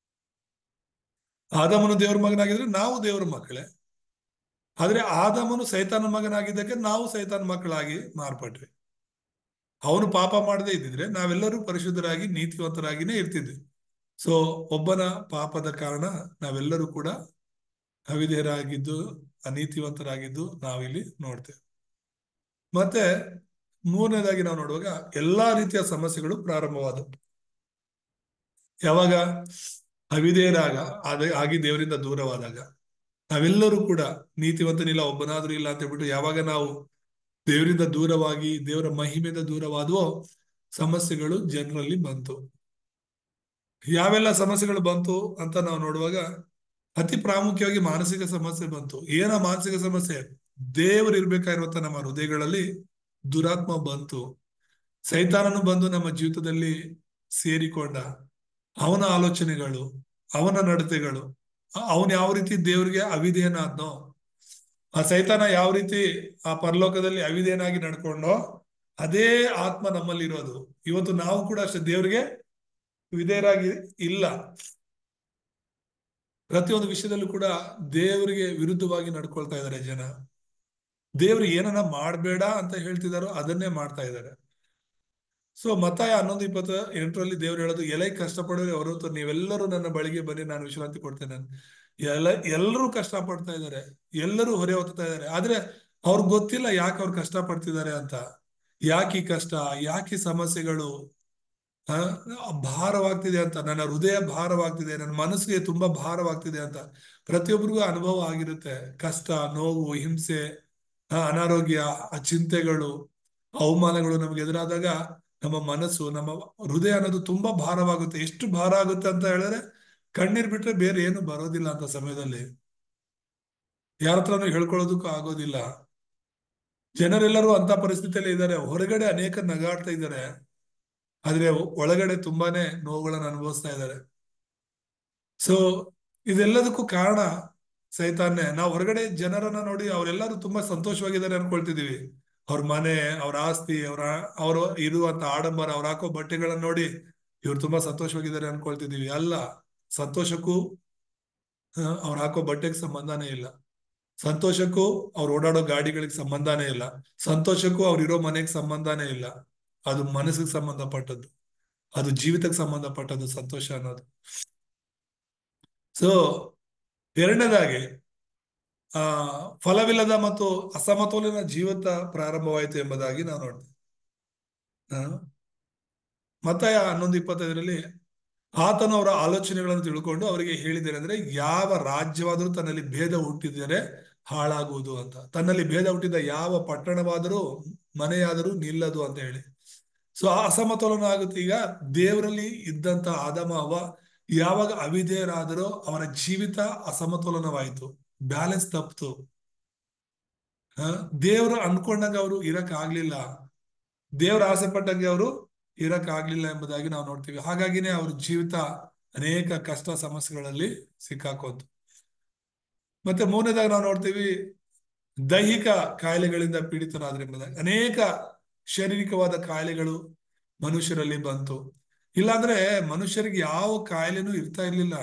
ಆದಾಮನು ದೇವರ ಮಗನಾಗಿದ್ರೆ ನಾವು ದೇವರ ಮಕ್ಕಳೇ. ಆದ್ರೆ ಆದಾಮನು ಸೈತಾನ ಮಗನಾಗಿದ್ದಕ್ಕೆ ನಾವು ಸೈತಾನ ಮಕ್ಕಳಾಗಿ ಮಾರ್ಪಟ್ವಿ. ಅವನು ಪಾಪ ಮಾಡದೇ ಇದ್ದಿದ್ರೆ ನಾವೆಲ್ಲರೂ ಪರಿಶುದ್ಧರಾಗಿ ನೀತಿವಂತರಾಗಿನೇ ಇರ್ತಿದ್ವಿ. ಸೊ ಒಬ್ಬನ ಪಾಪದ ಕಾರಣ ನಾವೆಲ್ಲರೂ ಕೂಡ ಅವಿಧೇಯರಾಗಿದ್ದು, ಅನೀತಿವಂತರಾಗಿದ್ದು ನಾವಿಲ್ಲಿ ನೋಡ್ತೇವೆ. ಮತ್ತೆ ಮೂರನೇದಾಗಿ ನಾವು ನೋಡುವಾಗ ಎಲ್ಲಾ ರೀತಿಯ ಸಮಸ್ಯೆಗಳು ಪ್ರಾರಂಭವಾದವು. ಯಾವಾಗ? ಅವಿಧೇಯರಾಗ ಅದ ಆಗಿ ದೇವರಿಂದ ದೂರವಾದಾಗ. ನಾವೆಲ್ಲರೂ ಕೂಡ ನೀತಿವಂತನಿಲ್ಲ, ಒಬ್ಬನಾದ್ರೂ ಇಲ್ಲ ಅಂತ ಹೇಳ್ಬಿಟ್ಟು ಯಾವಾಗ ನಾವು ದೇವರಿಂದ ದೂರವಾಗಿ ದೇವರ ಮಹಿಮೆಯಿಂದ ದೂರವಾದವೋ ಸಮಸ್ಯೆಗಳು ಜನರಲ್ಲಿ ಬಂತು. ಯಾವೆಲ್ಲ ಸಮಸ್ಯೆಗಳು ಬಂತು ಅಂತ ನಾವು ನೋಡುವಾಗ ಅತಿ ಪ್ರಾಮುಖ್ಯವಾಗಿ ಮಾನಸಿಕ ಸಮಸ್ಯೆ ಬಂತು. ಏನ ಮಾನಸಿಕ ಸಮಸ್ಯೆ? ದೇವರು ಇರ್ಬೇಕಾಗಿರುವಂತ ನಮ್ಮ ಹೃದಯಗಳಲ್ಲಿ ದುರಾತ್ಮ ಬಂತು. ಸೈತಾನನು ಬಂದು ನಮ್ಮ ಜೀವಿತದಲ್ಲಿ ಸೇರಿಕೊಂಡ. ಅವನ ಆಲೋಚನೆಗಳು, ಅವನ ನಡತೆಗಳು, ಅವನ್ ಯಾವ ರೀತಿ ದೇವ್ರಿಗೆ ಅವಿಧೇಯನಾದ್ನೋ, ಆ ಸೈತಾನ ಯಾವ ರೀತಿ ಆ ಪರಲೋಕದಲ್ಲಿ ಅವಿಧೇಯನಾಗಿ ನಡ್ಕೊಂಡೋ ಅದೇ ಆತ್ಮ ನಮ್ಮಲ್ಲಿ ಇರೋದು. ಇವತ್ತು ನಾವು ಕೂಡ ಅಷ್ಟೇ ದೇವ್ರಿಗೆ ವಿಧೇಯರಾಗಿ ಇಲ್ಲ. ಪ್ರತಿಯೊಂದು ವಿಷಯದಲ್ಲೂ ಕೂಡ ದೇವರಿಗೆ ವಿರುದ್ಧವಾಗಿ ನಡ್ಕೊಳ್ತಾ ಇದ್ದಾರೆ ಜನ. ದೇವ್ರು ಏನನ್ನ ಮಾಡ್ಬೇಡ ಅಂತ ಹೇಳ್ತಿದಾರೋ ಅದನ್ನೇ ಮಾಡ್ತಾ ಇದ್ದಾರೆ. ಸೊ ಮತ್ತಾಯ ಹನ್ನೊಂದು ಇಪ್ಪತ್ತ ಎಂಟರಲ್ಲಿ ದೇವ್ರು ಹೇಳೋದು, ಎಲೈ ಕಷ್ಟಪಡೋರು ಹೊರತು ನೀವೆಲ್ಲರೂ ನನ್ನ ಬಳಿಗೆ ಬನ್ನಿ, ನಾನು ವಿಶ್ರಾಂತಿ ಕೊಡ್ತೇನೆ. ಎಲ್ಲ ಎಲ್ಲರೂ ಕಷ್ಟ ಪಡ್ತಾ ಇದ್ದಾರೆ, ಎಲ್ಲರೂ ಹೊರೆ ಹೊತ್ತಾ ಇದ್ದಾರೆ. ಆದ್ರೆ ಅವ್ರಿಗೆ ಗೊತ್ತಿಲ್ಲ ಯಾಕೆ ಅವ್ರು ಕಷ್ಟ ಪಡ್ತಿದ್ದಾರೆ ಅಂತ. ಯಾಕೆ ಈ ಕಷ್ಟ, ಯಾಕೆ ಸಮಸ್ಯೆಗಳು ಆ ಭಾರವಾಗ್ತಿದೆ ಅಂತ, ನನ್ನ ಹೃದಯ ಭಾರವಾಗ್ತಿದೆ, ನನ್ನ ಮನಸ್ಸಿಗೆ ತುಂಬಾ ಭಾರವಾಗ್ತಿದೆ ಅಂತ. ಪ್ರತಿಯೊಬ್ಬರಿಗೂ ಅನುಭವ ಆಗಿರುತ್ತೆ. ಕಷ್ಟ, ನೋವು, ಹಿಂಸೆ, ಆ ಅನಾರೋಗ್ಯ, ಆ ಚಿಂತೆಗಳು, ಅವಮಾನಗಳು ನಮ್ಗೆ ಎದುರಾದಾಗ ನಮ್ಮ ಮನಸ್ಸು, ನಮ್ಮ ಹೃದಯ ಅನ್ನೋದು ತುಂಬಾ ಭಾರವಾಗುತ್ತೆ. ಎಷ್ಟು ಭಾರ ಆಗುತ್ತೆ ಅಂತ ಹೇಳಿದ್ರೆ ಕಣ್ಣೀರ್ ಬಿಟ್ರೆ ಬೇರೆ ಏನು ಬರೋದಿಲ್ಲ ಅಂತ ಸಮಯದಲ್ಲಿ. ಯಾರ ಹತ್ರನೂ ಹೇಳ್ಕೊಳ್ಳೋದಕ್ಕೂ ಆಗೋದಿಲ್ಲ. ಜನರೆಲ್ಲರೂ ಅಂತ ಪರಿಸ್ಥಿತಿಯಲ್ಲಿ ಇದ್ದಾರೆ. ಹೊರಗಡೆ ಅನೇಕ ನಗಾಡ್ತಾ ಇದ್ದಾರೆ, ಆದ್ರೆ ಒಳಗಡೆ ತುಂಬಾನೇ ನೋವುಗಳನ್ನು ಅನುಭವಿಸ್ತಾ ಇದ್ದಾರೆ. ಸೊ ಇದೆಲ್ಲದಕ್ಕೂ ಕಾರಣ ಸೈತಾನ್ಯ. ನಾವು ಹೊರಗಡೆ ಜನರನ್ನ ನೋಡಿ ಅವರೆಲ್ಲರೂ ತುಂಬಾ ಸಂತೋಷವಾಗಿದ್ದಾರೆ ಅನ್ಕೊಳ್ತಿದೀವಿ. ಅವ್ರ ಮನೆ, ಅವ್ರ ಆಸ್ತಿ, ಅವ್ರ ಅವರು ಇರುವಂತ ಆಡಂಬರ, ಅವ್ರು ಹಾಕೋ ಬಟ್ಟೆಗಳನ್ನ ನೋಡಿ ಇವ್ರು ತುಂಬಾ ಸಂತೋಷವಾಗಿದ್ದಾರೆ ಅನ್ಕೊಳ್ತಿದೀವಿ. ಅಲ್ಲ, ಸಂತೋಷಕ್ಕೂ ಅವ್ರು ಹಾಕೋ ಬಟ್ಟೆಗೆ ಸಂಬಂಧನೇ ಇಲ್ಲ. ಸಂತೋಷಕ್ಕೂ ಅವ್ರು ಓಡಾಡೋ ಗಾಡಿಗಳಿಗೆ ಸಂಬಂಧನೇ ಇಲ್ಲ. ಸಂತೋಷಕ್ಕೂ ಅವ್ರು ಇರೋ ಮನೆಗೆ ಸಂಬಂಧನೇ ಇಲ್ಲ. ಅದು ಮನಸ್ಸಿಗೆ ಸಂಬಂಧಪಟ್ಟದ್ದು. ಅದು ಜೀವಿತಕ್ಕೆ ಸಂಬಂಧಪಟ್ಟದ್ದು ಸಂತೋಷ ಅನ್ನೋದು. ಸೊ ಎರಡನೇದಾಗಿ ಆ ಫಲವಿಲ್ಲದ ಮತ್ತು ಅಸಮತೋಲನ ಜೀವಿತ ಪ್ರಾರಂಭವಾಯಿತು ಎಂಬುದಾಗಿ ನಾವು ನೋಡ್ತೀವಿ. ಮತ್ತಾಯ ಹನ್ನೊಂದು ಇಪ್ಪತ್ತೈದರಲ್ಲಿ ಆತನು ಅವರ ಆಲೋಚನೆಗಳನ್ನು ತಿಳ್ಕೊಂಡು ಅವರಿಗೆ ಹೇಳಿದ್ದೇನೆ ಅಂದ್ರೆ, ಯಾವ ರಾಜ್ಯವಾದರೂ ತನ್ನಲ್ಲಿ ಭೇದ ಹುಟ್ಟಿದರೆ ಹಾಳಾಗುವುದು ಅಂತ. ತನ್ನಲ್ಲಿ ಭೇದ ಹುಟ್ಟಿದ ಯಾವ ಪಟ್ಟಣವಾದರೂ ಮನೆಯಾದರೂ ನಿಲ್ಲದು ಅಂತ ಹೇಳಿ. ಸೊ ಆ ಅಸಮತೋಲನ ಆಗುತ್ತೆ. ಈಗ ದೇವರಲ್ಲಿ ಇದ್ದಂತ ಆದಮ ಅವ್ವ ಯಾವಾಗ ಅವಿಧೇಯರಾದರೋ ಅವರ ಜೀವಿತ ಅಸಮತೋಲನವಾಯಿತು, ಬ್ಯಾಲೆನ್ಸ್ ತಪ್ಪಿತು. ಹ ದೇವರು ಅನ್ಕೊಂಡಂಗೆ ಅವರು ಇರಕ್ ಆಗ್ಲಿಲ್ಲ, ದೇವ್ರ ಆಸೆ ಪಟ್ಟಂಗೆ ಅವರು ಇರಕ್ ಆಗ್ಲಿಲ್ಲ ಎಂಬುದಾಗಿ ನಾವು ನೋಡ್ತೀವಿ. ಹಾಗಾಗಿನೇ ಅವ್ರ ಜೀವಿತ ಅನೇಕ ಕಷ್ಟ ಸಮಸ್ಯೆಗಳಲ್ಲಿ ಸಿಕ್ಕಾಕೋತು. ಮತ್ತೆ ಮೂರನೇದಾಗ ನಾವು ನೋಡ್ತೀವಿ ದೈಹಿಕ ಕಾಯಿಲೆಗಳಿಂದ ಪೀಡಿತರಾದ್ರೆ ಎಂಬುದಾಗಿ. ಅನೇಕ ಶಾರೀರಿಕವಾದ ಕಾಯಿಲೆಗಳು ಮನುಷ್ಯರಲ್ಲಿ ಬಂತು. ಇಲ್ಲಾಂದ್ರೆ ಮನುಷ್ಯರಿಗೆ ಯಾವ ಕಾಯಿಲೆನೂ ಇರ್ತಾ ಇರ್ಲಿಲ್ಲ.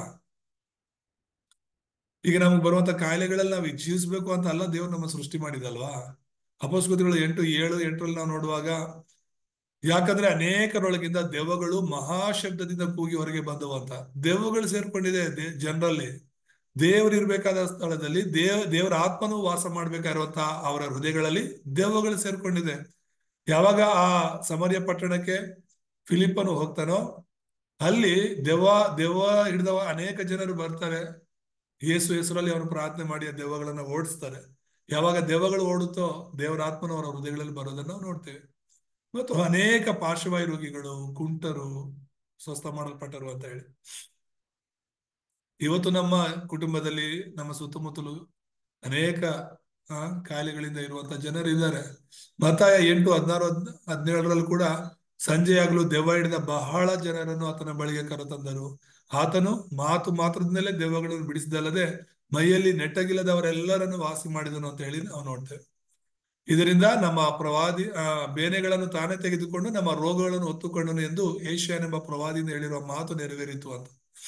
ಈಗ ನಮ್ಗೆ ಬರುವಂತ ಕಾಯಿಲೆಗಳಲ್ಲಿ ನಾವು ಜೀವಿಸ್ಬೇಕು ಅಂತ ಅಲ್ಲ ದೇವ್ರು ನಮ್ಮ ಸೃಷ್ಟಿ ಮಾಡಿದಲ್ವಾ. ಅಪೊಸ್ತಲಗಳು ಎಂಟು ಏಳು ಎಂಟರಲ್ಲಿ ನಾವು ನೋಡುವಾಗ, ಯಾಕಂದ್ರೆ ಅನೇಕರೊಳಗಿಂದ ದೆವ್ವಗಳು ಮಹಾಶಬ್ದದಿಂದ ಕೂಗಿ ಹೊರಗೆ ಬಂದವು ಅಂತ. ದೆವ್ವಗಳು ಸೇರ್ಕೊಂಡಿದೆ ಜನರಲ್ಲಿ. ದೇವರು ಇರ್ಬೇಕಾದ ಸ್ಥಳದಲ್ಲಿ ದೇವ್ ದೇವರ ಆತ್ಮನು ವಾಸ ಮಾಡ್ಬೇಕಾಗಿರುವಂತ ಅವರ ಹೃದಯಗಳಲ್ಲಿ ದೆವ್ವಗಳು ಸೇರ್ಕೊಂಡಿದೆ. ಯಾವಾಗ ಆ ಸಮರ್ಯ ಪಟ್ಟಣಕ್ಕೆ ಫಿಲಿಪ್ಪನು ಹೋಗ್ತಾನೋ ಅಲ್ಲಿ ದೆವ್ವ ದೆವ್ವ ಹಿಡಿದವ ಅನೇಕ ಜನರು ಬರ್ತಾರೆ. ಯೇಸು ಹೆಸರಲ್ಲಿ ಅವನು ಪ್ರಾರ್ಥನೆ ಮಾಡಿ ಆ ದೆವ್ವಗಳನ್ನ ಓಡಿಸ್ತಾರೆ. ಯಾವಾಗ ದೆವ್ವಗಳು ಓಡುತ್ತೋ ದೇವರ ಆತ್ಮನ ಅವರ ಹೃದಯಗಳಲ್ಲಿ ಬರೋದನ್ನ ನಾವು ನೋಡ್ತೇವೆ. ಮತ್ತು ಅನೇಕ ಪಾರ್ಶ್ವವಾಯು ರೋಗಿಗಳು, ಕುಂಟರು ಸ್ವಸ್ಥ ಮಾಡಲ್ಪಟ್ಟರು ಅಂತ ಹೇಳಿ. ಇವತ್ತು ನಮ್ಮ ಕುಟುಂಬದಲ್ಲಿ ನಮ್ಮ ಸುತ್ತಮುತ್ತಲು ಅನೇಕ ಆ ಕಾಯಿಲೆಗಳಿಂದ ಇರುವಂತ ಜನರು ಇದ್ದಾರೆ. ಮತ್ತಾಯ ಎಂಟು ಹದಿನಾರು ಹದಿನೇಳರಲ್ಲಿ ಕೂಡ ಸಂಜೆಯಾಗಲೂ ದೆವ್ವ ಹಿಡಿದ ಬಹಳ ಜನರನ್ನು ಆತನ ಬಳಿಗೆ ಕರೆತಂದರು. ಆತನು ಮಾತು ಮಾತ್ರದಿಂದಲೇ ದೆವ್ವಗಳನ್ನು ಬಿಡಿಸಿದಲ್ಲದೆ ಮೈಯಲ್ಲಿ ನೆಟ್ಟಗಿಲ್ಲದವರೆಲ್ಲರನ್ನು ವಾಸಿ ಮಾಡಿದನು ಅಂತ ಹೇಳಿ ನಾವು ನೋಡ್ತೇವೆ. ಇದರಿಂದ ನಮ್ಮ ಪ್ರವಾದಿ ಆ ಬೇನೆಗಳನ್ನು ತಾನೇ ತೆಗೆದುಕೊಂಡು ನಮ್ಮ ರೋಗಗಳನ್ನು ಹೊತ್ತುಕೊಂಡನು ಎಂದು ಏಷ್ಯಾನೆಂಬ ಪ್ರವಾದಿಯಿಂದ ಹೇಳಿರುವ ಮಾತು ನೆರವೇರಿತು ಅಂತ.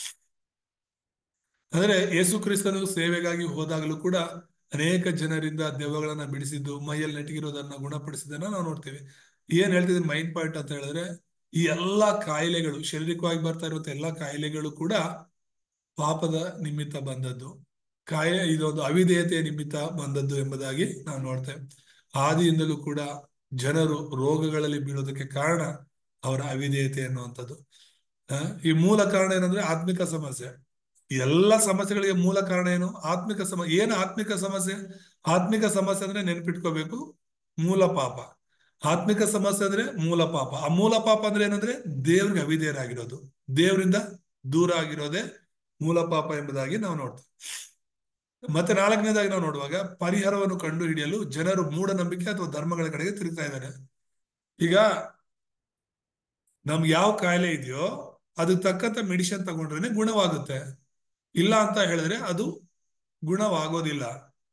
ಅಂದ್ರೆ ಯೇಸು ಕ್ರಿಸ್ತನು ಸೇವೆಗಾಗಿ ಹೋದಾಗಲೂ ಕೂಡ ಅನೇಕ ಜನರಿಂದ ದೆವ್ವಗಳನ್ನ ಬಿಡಿಸಿದ್ದು, ಮೈಯಲ್ಲಿ ನೆಟ್ಟಗಿರೋದನ್ನ ಗುಣಪಡಿಸಿದ್ದನ್ನ ನಾವು ನೋಡ್ತೇವೆ. ಏನ್ ಹೇಳ್ತಿದ್ದೀನಿ ಮೈಂಡ್ ಪಾಯಿಂಟ್ ಅಂತ ಹೇಳಿದ್ರೆ, ಈ ಎಲ್ಲಾ ಕಾಯಿಲೆಗಳು ಶಾರೀರಿಕವಾಗಿ ಬರ್ತಾ ಇರುವಂತ ಎಲ್ಲಾ ಕಾಯಿಲೆಗಳು ಕೂಡ ಪಾಪದ ನಿಮಿತ್ತ ಬಂದದ್ದು, ಕಾಯಿಲೆ ಇದೊಂದು ಅವಿಧೇಯತೆಯ ನಿಮಿತ್ತ ಬಂದದ್ದು ಎಂಬುದಾಗಿ ನಾವು ನೋಡ್ತೇವೆ. ಆದಿಯಿಂದಲೂ ಕೂಡ ಜನರು ರೋಗಗಳಲ್ಲಿ ಬೀಳೋದಕ್ಕೆ ಕಾರಣ ಅವರ ಅವಿಧೇಯತೆ ಅನ್ನುವಂಥದ್ದು. ಈ ಮೂಲ ಕಾರಣ ಏನಂದ್ರೆ ಆತ್ಮಿಕ ಸಮಸ್ಯೆ. ಎಲ್ಲ ಸಮಸ್ಯೆಗಳಿಗೆ ಮೂಲ ಕಾರಣ ಏನು? ಆತ್ಮಿಕ ಸಮಸ್ಯೆ. ಏನು ಆತ್ಮಿಕ ಸಮಸ್ಯೆ? ಆತ್ಮಿಕ ಸಮಸ್ಯೆ ಅಂದ್ರೆ ನೆನ್ಪಿಟ್ಕೋಬೇಕು, ಮೂಲ ಪಾಪ. ಆತ್ಮಿಕ ಸಮಸ್ಯೆ ಅಂದ್ರೆ ಮೂಲ ಪಾಪ. ಆ ಮೂಲ ಪಾಪ ಅಂದ್ರೆ ಏನಂದ್ರೆ ದೇವ್ರಿಗೆ ಅವಿಧೇಯರಾಗಿರೋದು, ದೇವರಿಂದ ದೂರ ಆಗಿರೋದೇ ಮೂಲ ಪಾಪ ಎಂಬುದಾಗಿ ನಾವು ನೋಡ್ತೀವಿ. ಮತ್ತೆ ನಾಲ್ಕನೇದಾಗಿ ನಾವು ನೋಡುವಾಗ ಪರಿಹಾರವನ್ನು ಕಂಡು ಹಿಡಿಯಲು ಜನರು ಮೂಢನಂಬಿಕೆ ಅಥವಾ ಧರ್ಮಗಳ ಕಡೆಗೆ ತಿರುಗ್ತಾ ಇದ್ದಾರೆ. ಈಗ ನಮ್ಗೆ ಯಾವ ಕಾಯಿಲೆ ಇದೆಯೋ ಅದಕ್ಕೆ ತಕ್ಕಂತ ಮೆಡಿಸಿನ್ ತಗೊಂಡ್ರೆ ಗುಣವಾಗುತ್ತೆ, ಇಲ್ಲ ಅಂತ ಹೇಳಿದ್ರೆ ಅದು ಗುಣವಾಗೋದಿಲ್ಲ.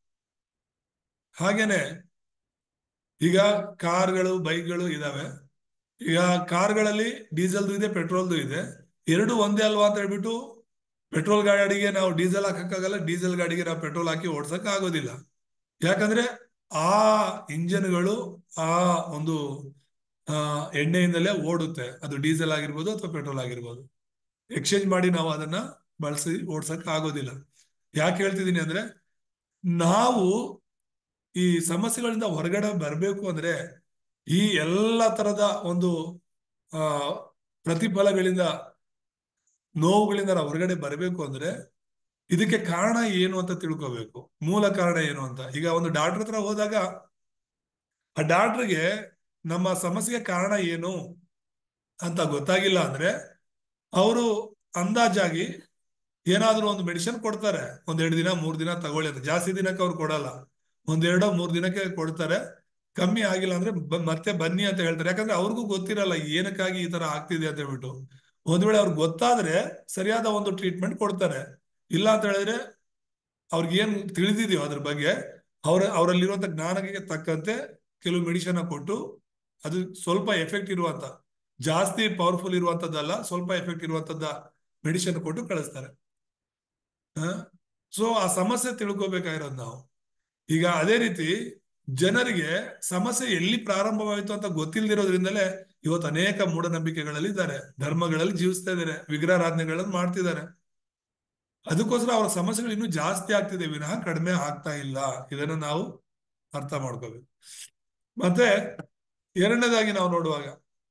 ಹಾಗೇನೆ ಈಗ ಕಾರ್ಗಳು ಬೈಕ್ಗಳು ಇದಾವೆ. ಈಗ ಕಾರ್ಗಳಲ್ಲಿ ಡೀಸೆಲ್ದು ಇದೆ, ಪೆಟ್ರೋಲ್ದು ಇದೆ. ಎರಡು ಒಂದೇ ಅಲ್ವಾ ಅಂತ ಹೇಳ್ಬಿಟ್ಟು ಪೆಟ್ರೋಲ್ ಗಾಡಿಗೆ ನಾವು ಡೀಸೆಲ್ ಹಾಕಕ್ಕಾಗಲ್ಲ, ಡೀಸೆಲ್ ಗಾಡಿಗೆ ನಾವು ಪೆಟ್ರೋಲ್ ಹಾಕಿ ಓಡ್ಸಕ್ ಆಗೋದಿಲ್ಲ. ಯಾಕಂದ್ರೆ ಆ ಇಂಜನ್ಗಳು ಆ ಒಂದು ಆ ಎಣ್ಣೆಯಿಂದಲೇ ಓಡುತ್ತೆ. ಅದು ಡೀಸೆಲ್ ಆಗಿರ್ಬೋದು ಅಥವಾ ಪೆಟ್ರೋಲ್ ಆಗಿರ್ಬೋದು. ಎಕ್ಸ್ಚೇಂಜ್ ಮಾಡಿ ನಾವು ಅದನ್ನ ಬಳಸಿ ಓಡ್ಸಕ್ ಆಗೋದಿಲ್ಲ. ಯಾಕೆ ಹೇಳ್ತಿದ್ದೀನಿ ಅಂದ್ರೆ, ನಾವು ಈ ಸಮಸ್ಯೆಗಳಿಂದ ಹೊರಗಡೆ ಬರಬೇಕು ಅಂದ್ರೆ ಈ ಎಲ್ಲ ತರದ ಒಂದು ಆ ಪ್ರತಿಫಲಗಳಿಂದ, ನೋವುಗಳಿಂದ ನಾವು ಹೊರಗಡೆ ಬರಬೇಕು ಅಂದ್ರೆ ಇದಕ್ಕೆ ಕಾರಣ ಏನು ಅಂತ ತಿಳ್ಕೋಬೇಕು, ಮೂಲ ಕಾರಣ ಏನು ಅಂತ. ಈಗ ಒಂದು ಡಾಕ್ಟರ್ ಹತ್ರ ಹೋದಾಗ ಆ ಡಾಕ್ಟರ್ಗೆ ನಮ್ಮ ಸಮಸ್ಯೆಗೆ ಕಾರಣ ಏನು ಅಂತ ಗೊತ್ತಾಗಿಲ್ಲ ಅಂದ್ರೆ ಅವರು ಅಂದಾಜಾಗಿ ಏನಾದ್ರೂ ಒಂದು ಮೆಡಿಸಿನ್ ಕೊಡ್ತಾರೆ. ಒಂದೆರಡು ದಿನ ಮೂರ್ ದಿನ ತಗೊಳ್ಳಿ ಅಂತ, ಜಾಸ್ತಿ ದಿನಕ್ಕೆ ಅವ್ರು ಕೊಡಲ್ಲ. ಒಂದೆರಡೋ ಮೂರ್ ದಿನಕ್ಕೆ ಕೊಡ್ತಾರೆ. ಕಮ್ಮಿ ಆಗಿಲ್ಲ ಅಂದ್ರೆ ಮತ್ತೆ ಬನ್ನಿ ಅಂತ ಹೇಳ್ತಾರೆ. ಯಾಕಂದ್ರೆ ಅವ್ರಿಗೂ ಗೊತ್ತಿರಲ್ಲ ಏನಕ್ಕಾಗಿ ಈ ತರ ಆಗ್ತಿದೆ ಅಂತ ಹೇಳ್ಬಿಟ್ಟು. ಒಂದ್ ವೇಳೆ ಅವ್ರಿಗೆ ಗೊತ್ತಾದ್ರೆ ಸರಿಯಾದ ಒಂದು ಟ್ರೀಟ್ಮೆಂಟ್ ಕೊಡ್ತಾರೆ. ಇಲ್ಲ ಅಂತ ಹೇಳಿದ್ರೆ ಅವ್ರಿಗೆ ಏನ್ ತಿಳಿದಿದೆಯೋ ಅದ್ರ ಬಗ್ಗೆ ಅವ್ರ ಅವರಲ್ಲಿರುವಂತ ಜ್ಞಾನಕ್ಕೆ ತಕ್ಕಂತೆ ಕೆಲವು ಮೆಡಿಸಿನ್ ಕೊಟ್ಟು ಅದು ಸ್ವಲ್ಪ ಎಫೆಕ್ಟ್ ಇರುವಂತ, ಜಾಸ್ತಿ ಪವರ್ಫುಲ್ ಇರುವಂತದ್ದಲ್ಲ, ಸ್ವಲ್ಪ ಎಫೆಕ್ಟ್ ಇರುವಂತದ್ದ ಮೆಡಿಸಿನ್ ಕೊಟ್ಟು ಕಳಿಸ್ತಾರೆ. ಹ ಸೊ ಆ ಸಮಸ್ಯೆ ತಿಳ್ಕೊಬೇಕಾಗಿರೋದು ನಾವು. ಈಗ ಅದೇ ರೀತಿ ಜನರಿಗೆ ಸಮಸ್ಯೆ ಎಲ್ಲಿ ಪ್ರಾರಂಭವಾಯಿತು ಅಂತ ಗೊತ್ತಿಲ್ದಿರೋದ್ರಿಂದಲೇ ಇವತ್ತು ಅನೇಕ ಮೂಢನಂಬಿಕೆಗಳಲ್ಲಿ ಇದ್ದಾರೆ, ಧರ್ಮಗಳಲ್ಲಿ ಜೀವಿಸ್ತಾ ಇದ್ದಾರೆ, ವಿಗ್ರಹಾರಾಧನೆಗಳನ್ನು ಮಾಡ್ತಿದ್ದಾರೆ. ಅದಕ್ಕೋಸ್ಕರ ಅವರ ಸಮಸ್ಯೆಗಳು ಇನ್ನೂ ಜಾಸ್ತಿ ಆಗ್ತಿದೆ ವಿನಃ ಕಡಿಮೆ ಆಗ್ತಾ ಇಲ್ಲ. ಇದನ್ನು ನಾವು ಅರ್ಥ ಮಾಡ್ಕೋಬೇಕು. ಮತ್ತೆ ಎರಡನೇದಾಗಿ ನಾವು ನೋಡುವಾಗ,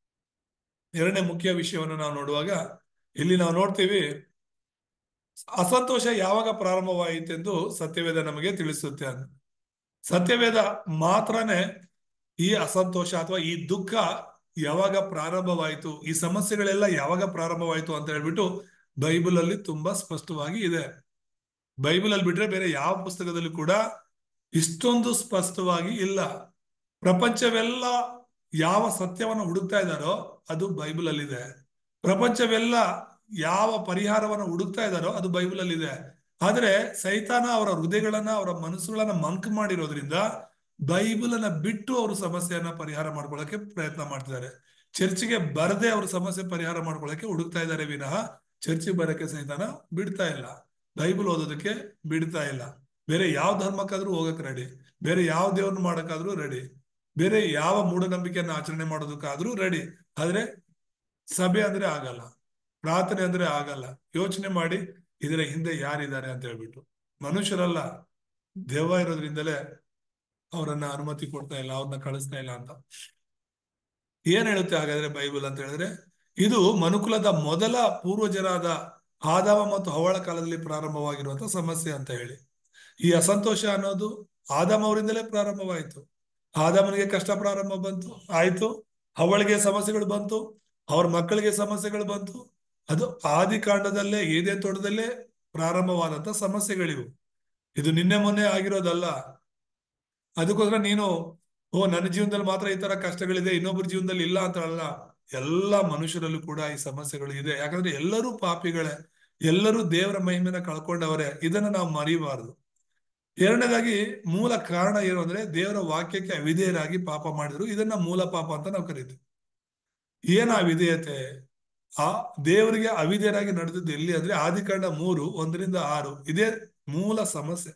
ಎರಡನೇ ಮುಖ್ಯ ವಿಷಯವನ್ನು ನಾವು ನೋಡುವಾಗ ಇಲ್ಲಿ ನಾವು ನೋಡ್ತೀವಿ, ಅಸಂತೋಷ ಯಾವಾಗ ಪ್ರಾರಂಭವಾಯಿತೆಂದು ಸತ್ಯವೇದ ನಮಗೆ ತಿಳಿಸುತ್ತೆ ಅಂತ. ಸತ್ಯವೇದ ಮಾತ್ರನೇ ಈ ಅಸಂತೋಷ ಅಥವಾ ಈ ದುಃಖ ಯಾವಾಗ ಪ್ರಾರಂಭವಾಯಿತು, ಈ ಸಮಸ್ಯೆಗಳೆಲ್ಲ ಯಾವಾಗ ಪ್ರಾರಂಭವಾಯಿತು ಅಂತ ಹೇಳ್ಬಿಟ್ಟು ಬೈಬಲ್ ಅಲ್ಲಿ ತುಂಬಾ ಸ್ಪಷ್ಟವಾಗಿ ಇದೆ. ಬೈಬಲ್ ಅಲ್ಲಿ ಬಿಟ್ರೆ ಬೇರೆ ಯಾವ ಪುಸ್ತಕದಲ್ಲೂ ಕೂಡ ಇಷ್ಟೊಂದು ಸ್ಪಷ್ಟವಾಗಿ ಇಲ್ಲ. ಪ್ರಪಂಚವೆಲ್ಲ ಯಾವ ಸತ್ಯವನ್ನು ಹುಡುಕ್ತಾ ಇದ್ದಾರೋ ಅದು ಬೈಬಲ್ ಅಲ್ಲಿ ಇದೆ. ಪ್ರಪಂಚವೆಲ್ಲ ಯಾವ ಪರಿಹಾರವನ್ನು ಹುಡುಕ್ತಾ ಇದ್ದಾರೋ ಅದು ಬೈಬಲ್ ಅಲ್ಲಿ ಇದೆ. ಆದ್ರೆ ಸೈತಾನ ಅವರ ಹೃದಯಗಳನ್ನ, ಅವರ ಮನಸ್ಸುಗಳನ್ನ ಮಂಕ್ ಮಾಡಿರೋದ್ರಿಂದ ಬೈಬಲ್ ಅನ್ನ ಬಿಟ್ಟು ಅವರು ಸಮಸ್ಯೆಯನ್ನ ಪರಿಹಾರ ಮಾಡ್ಕೊಳ್ಳಕ್ಕೆ ಪ್ರಯತ್ನ ಮಾಡ್ತಿದ್ದಾರೆ. ಚರ್ಚಿಗೆ ಬರದೆ ಅವರು ಸಮಸ್ಯೆ ಪರಿಹಾರ ಮಾಡ್ಕೊಳ್ಳಕ್ಕೆ ಹುಡುಕ್ತಾ ಇದ್ದಾರೆ ವಿನಃ ಚರ್ಚಿಗೆ ಬರಕ್ಕೆ ಸೈತಾನ ಬಿಡ್ತಾ ಇಲ್ಲ, ಬೈಬಲ್ ಓದೋದಕ್ಕೆ ಬಿಡ್ತಾ ಇಲ್ಲ. ಬೇರೆ ಯಾವ ಧರ್ಮಕ್ಕಾದ್ರೂ ಹೋಗಕ್ ರೆಡಿ, ಬೇರೆ ಯಾವ ದೇವ್ರನ್ನ ಮಾಡಕ್ಕಾದ್ರೂ ರೆಡಿ, ಬೇರೆ ಯಾವ ಮೂಢನಂಬಿಕೆಯನ್ನ ಆಚರಣೆ ಮಾಡೋದಕ್ಕಾದ್ರೂ ರೆಡಿ. ಆದ್ರೆ ಸಭೆ ಅಂದ್ರೆ ಆಗಲ್ಲ, ಪ್ರಾರ್ಥನೆ ಅಂದ್ರೆ ಆಗಲ್ಲ. ಯೋಚನೆ ಮಾಡಿ ಇದರ ಹಿಂದೆ ಯಾರಿದ್ದಾರೆ ಅಂತ ಹೇಳ್ಬಿಟ್ಟು. ಮನುಷ್ಯರಲ್ಲ, ದೆವ್ವ ಇರೋದ್ರಿಂದಲೇ ಅವರನ್ನ ಅನುಮತಿ ಕೊಡ್ತಾ ಇಲ್ಲ, ಅವ್ರನ್ನ ಕಳಿಸ್ತಾ ಇಲ್ಲ ಅಂತ. ಏನ್ ಹೇಳುತ್ತೆ ಹಾಗಾದ್ರೆ ಬೈಬಲ್ ಅಂತ ಹೇಳಿದ್ರೆ, ಇದು ಮನುಕುಲದ ಮೊದಲ ಪೂರ್ವಜರಾದ ಆದಾಮ ಮತ್ತು ಹವ್ವಳ ಕಾಲದಲ್ಲಿ ಪ್ರಾರಂಭವಾಗಿರುವಂತ ಸಮಸ್ಯೆ ಅಂತ ಹೇಳಿ. ಈ ಅಸಂತೋಷ ಅನ್ನೋದು ಆದಾಮ ಅವರಿಂದಲೇ ಪ್ರಾರಂಭವಾಯಿತು. ಆದಾಮನಿಗೆ ಕಷ್ಟ ಪ್ರಾರಂಭ ಬಂತು, ಆಯ್ತು. ಹವ್ವಳಿಗೆ ಸಮಸ್ಯೆಗಳು ಬಂತು, ಅವ್ರ ಮಕ್ಕಳಿಗೆ ಸಮಸ್ಯೆಗಳು ಬಂತು. ಅದು ಆದಿ ಕಾಂಡದಲ್ಲೇ, ಏದೇ ತೋಟದಲ್ಲೇ ಪ್ರಾರಂಭವಾದಂತ ಸಮಸ್ಯೆಗಳಿವು. ಇದು ನಿನ್ನೆ ಮೊನ್ನೆ ಆಗಿರೋದಲ್ಲ. ಅದಕ್ಕೋಸ್ಕರ ನೀನು ಓ ನನ್ನ ಜೀವನದಲ್ಲಿ ಮಾತ್ರ ಈ ತರ ಕಷ್ಟಗಳಿದೆ, ಇನ್ನೊಬ್ಬರ ಜೀವನದಲ್ಲಿ ಇಲ್ಲ ಅಂತ ಅಲ್ಲ. ಎಲ್ಲ ಮನುಷ್ಯರಲ್ಲೂ ಕೂಡ ಈ ಸಮಸ್ಯೆಗಳು ಇದೆ. ಯಾಕಂದ್ರೆ ಎಲ್ಲರೂ ಪಾಪಿಗಳೇ, ಎಲ್ಲರೂ ದೇವರ ಮಹಿಮೆನ ಕಳ್ಕೊಂಡವರೇ. ಇದನ್ನ ನಾವು ಮರಿಬಾರದು. ಎರಡನೇದಾಗಿ ಮೂಲ ಕಾರಣ ಏನು ಅಂದ್ರೆ, ದೇವರ ವಾಕ್ಯಕ್ಕೆ ಅವಿಧೇಯರಾಗಿ ಪಾಪ ಮಾಡಿದ್ರು. ಇದನ್ನ ಮೂಲ ಪಾಪ ಅಂತ ನಾವು ಕರಿತೀವಿ. ಏನ ಅವಿಧೇಯತೆ? ಆ ದೇವರಿಗೆ ಅವಿಧೇಯರಾಗಿ ನಡೆದಿದ್ದು ಎಲ್ಲಿ ಅಂದ್ರೆ ಆದಿಕಾಂಡ ಮೂರು ಒಂದರಿಂದ ಆರು. ಇದೇ ಮೂಲ ಸಮಸ್ಯೆ.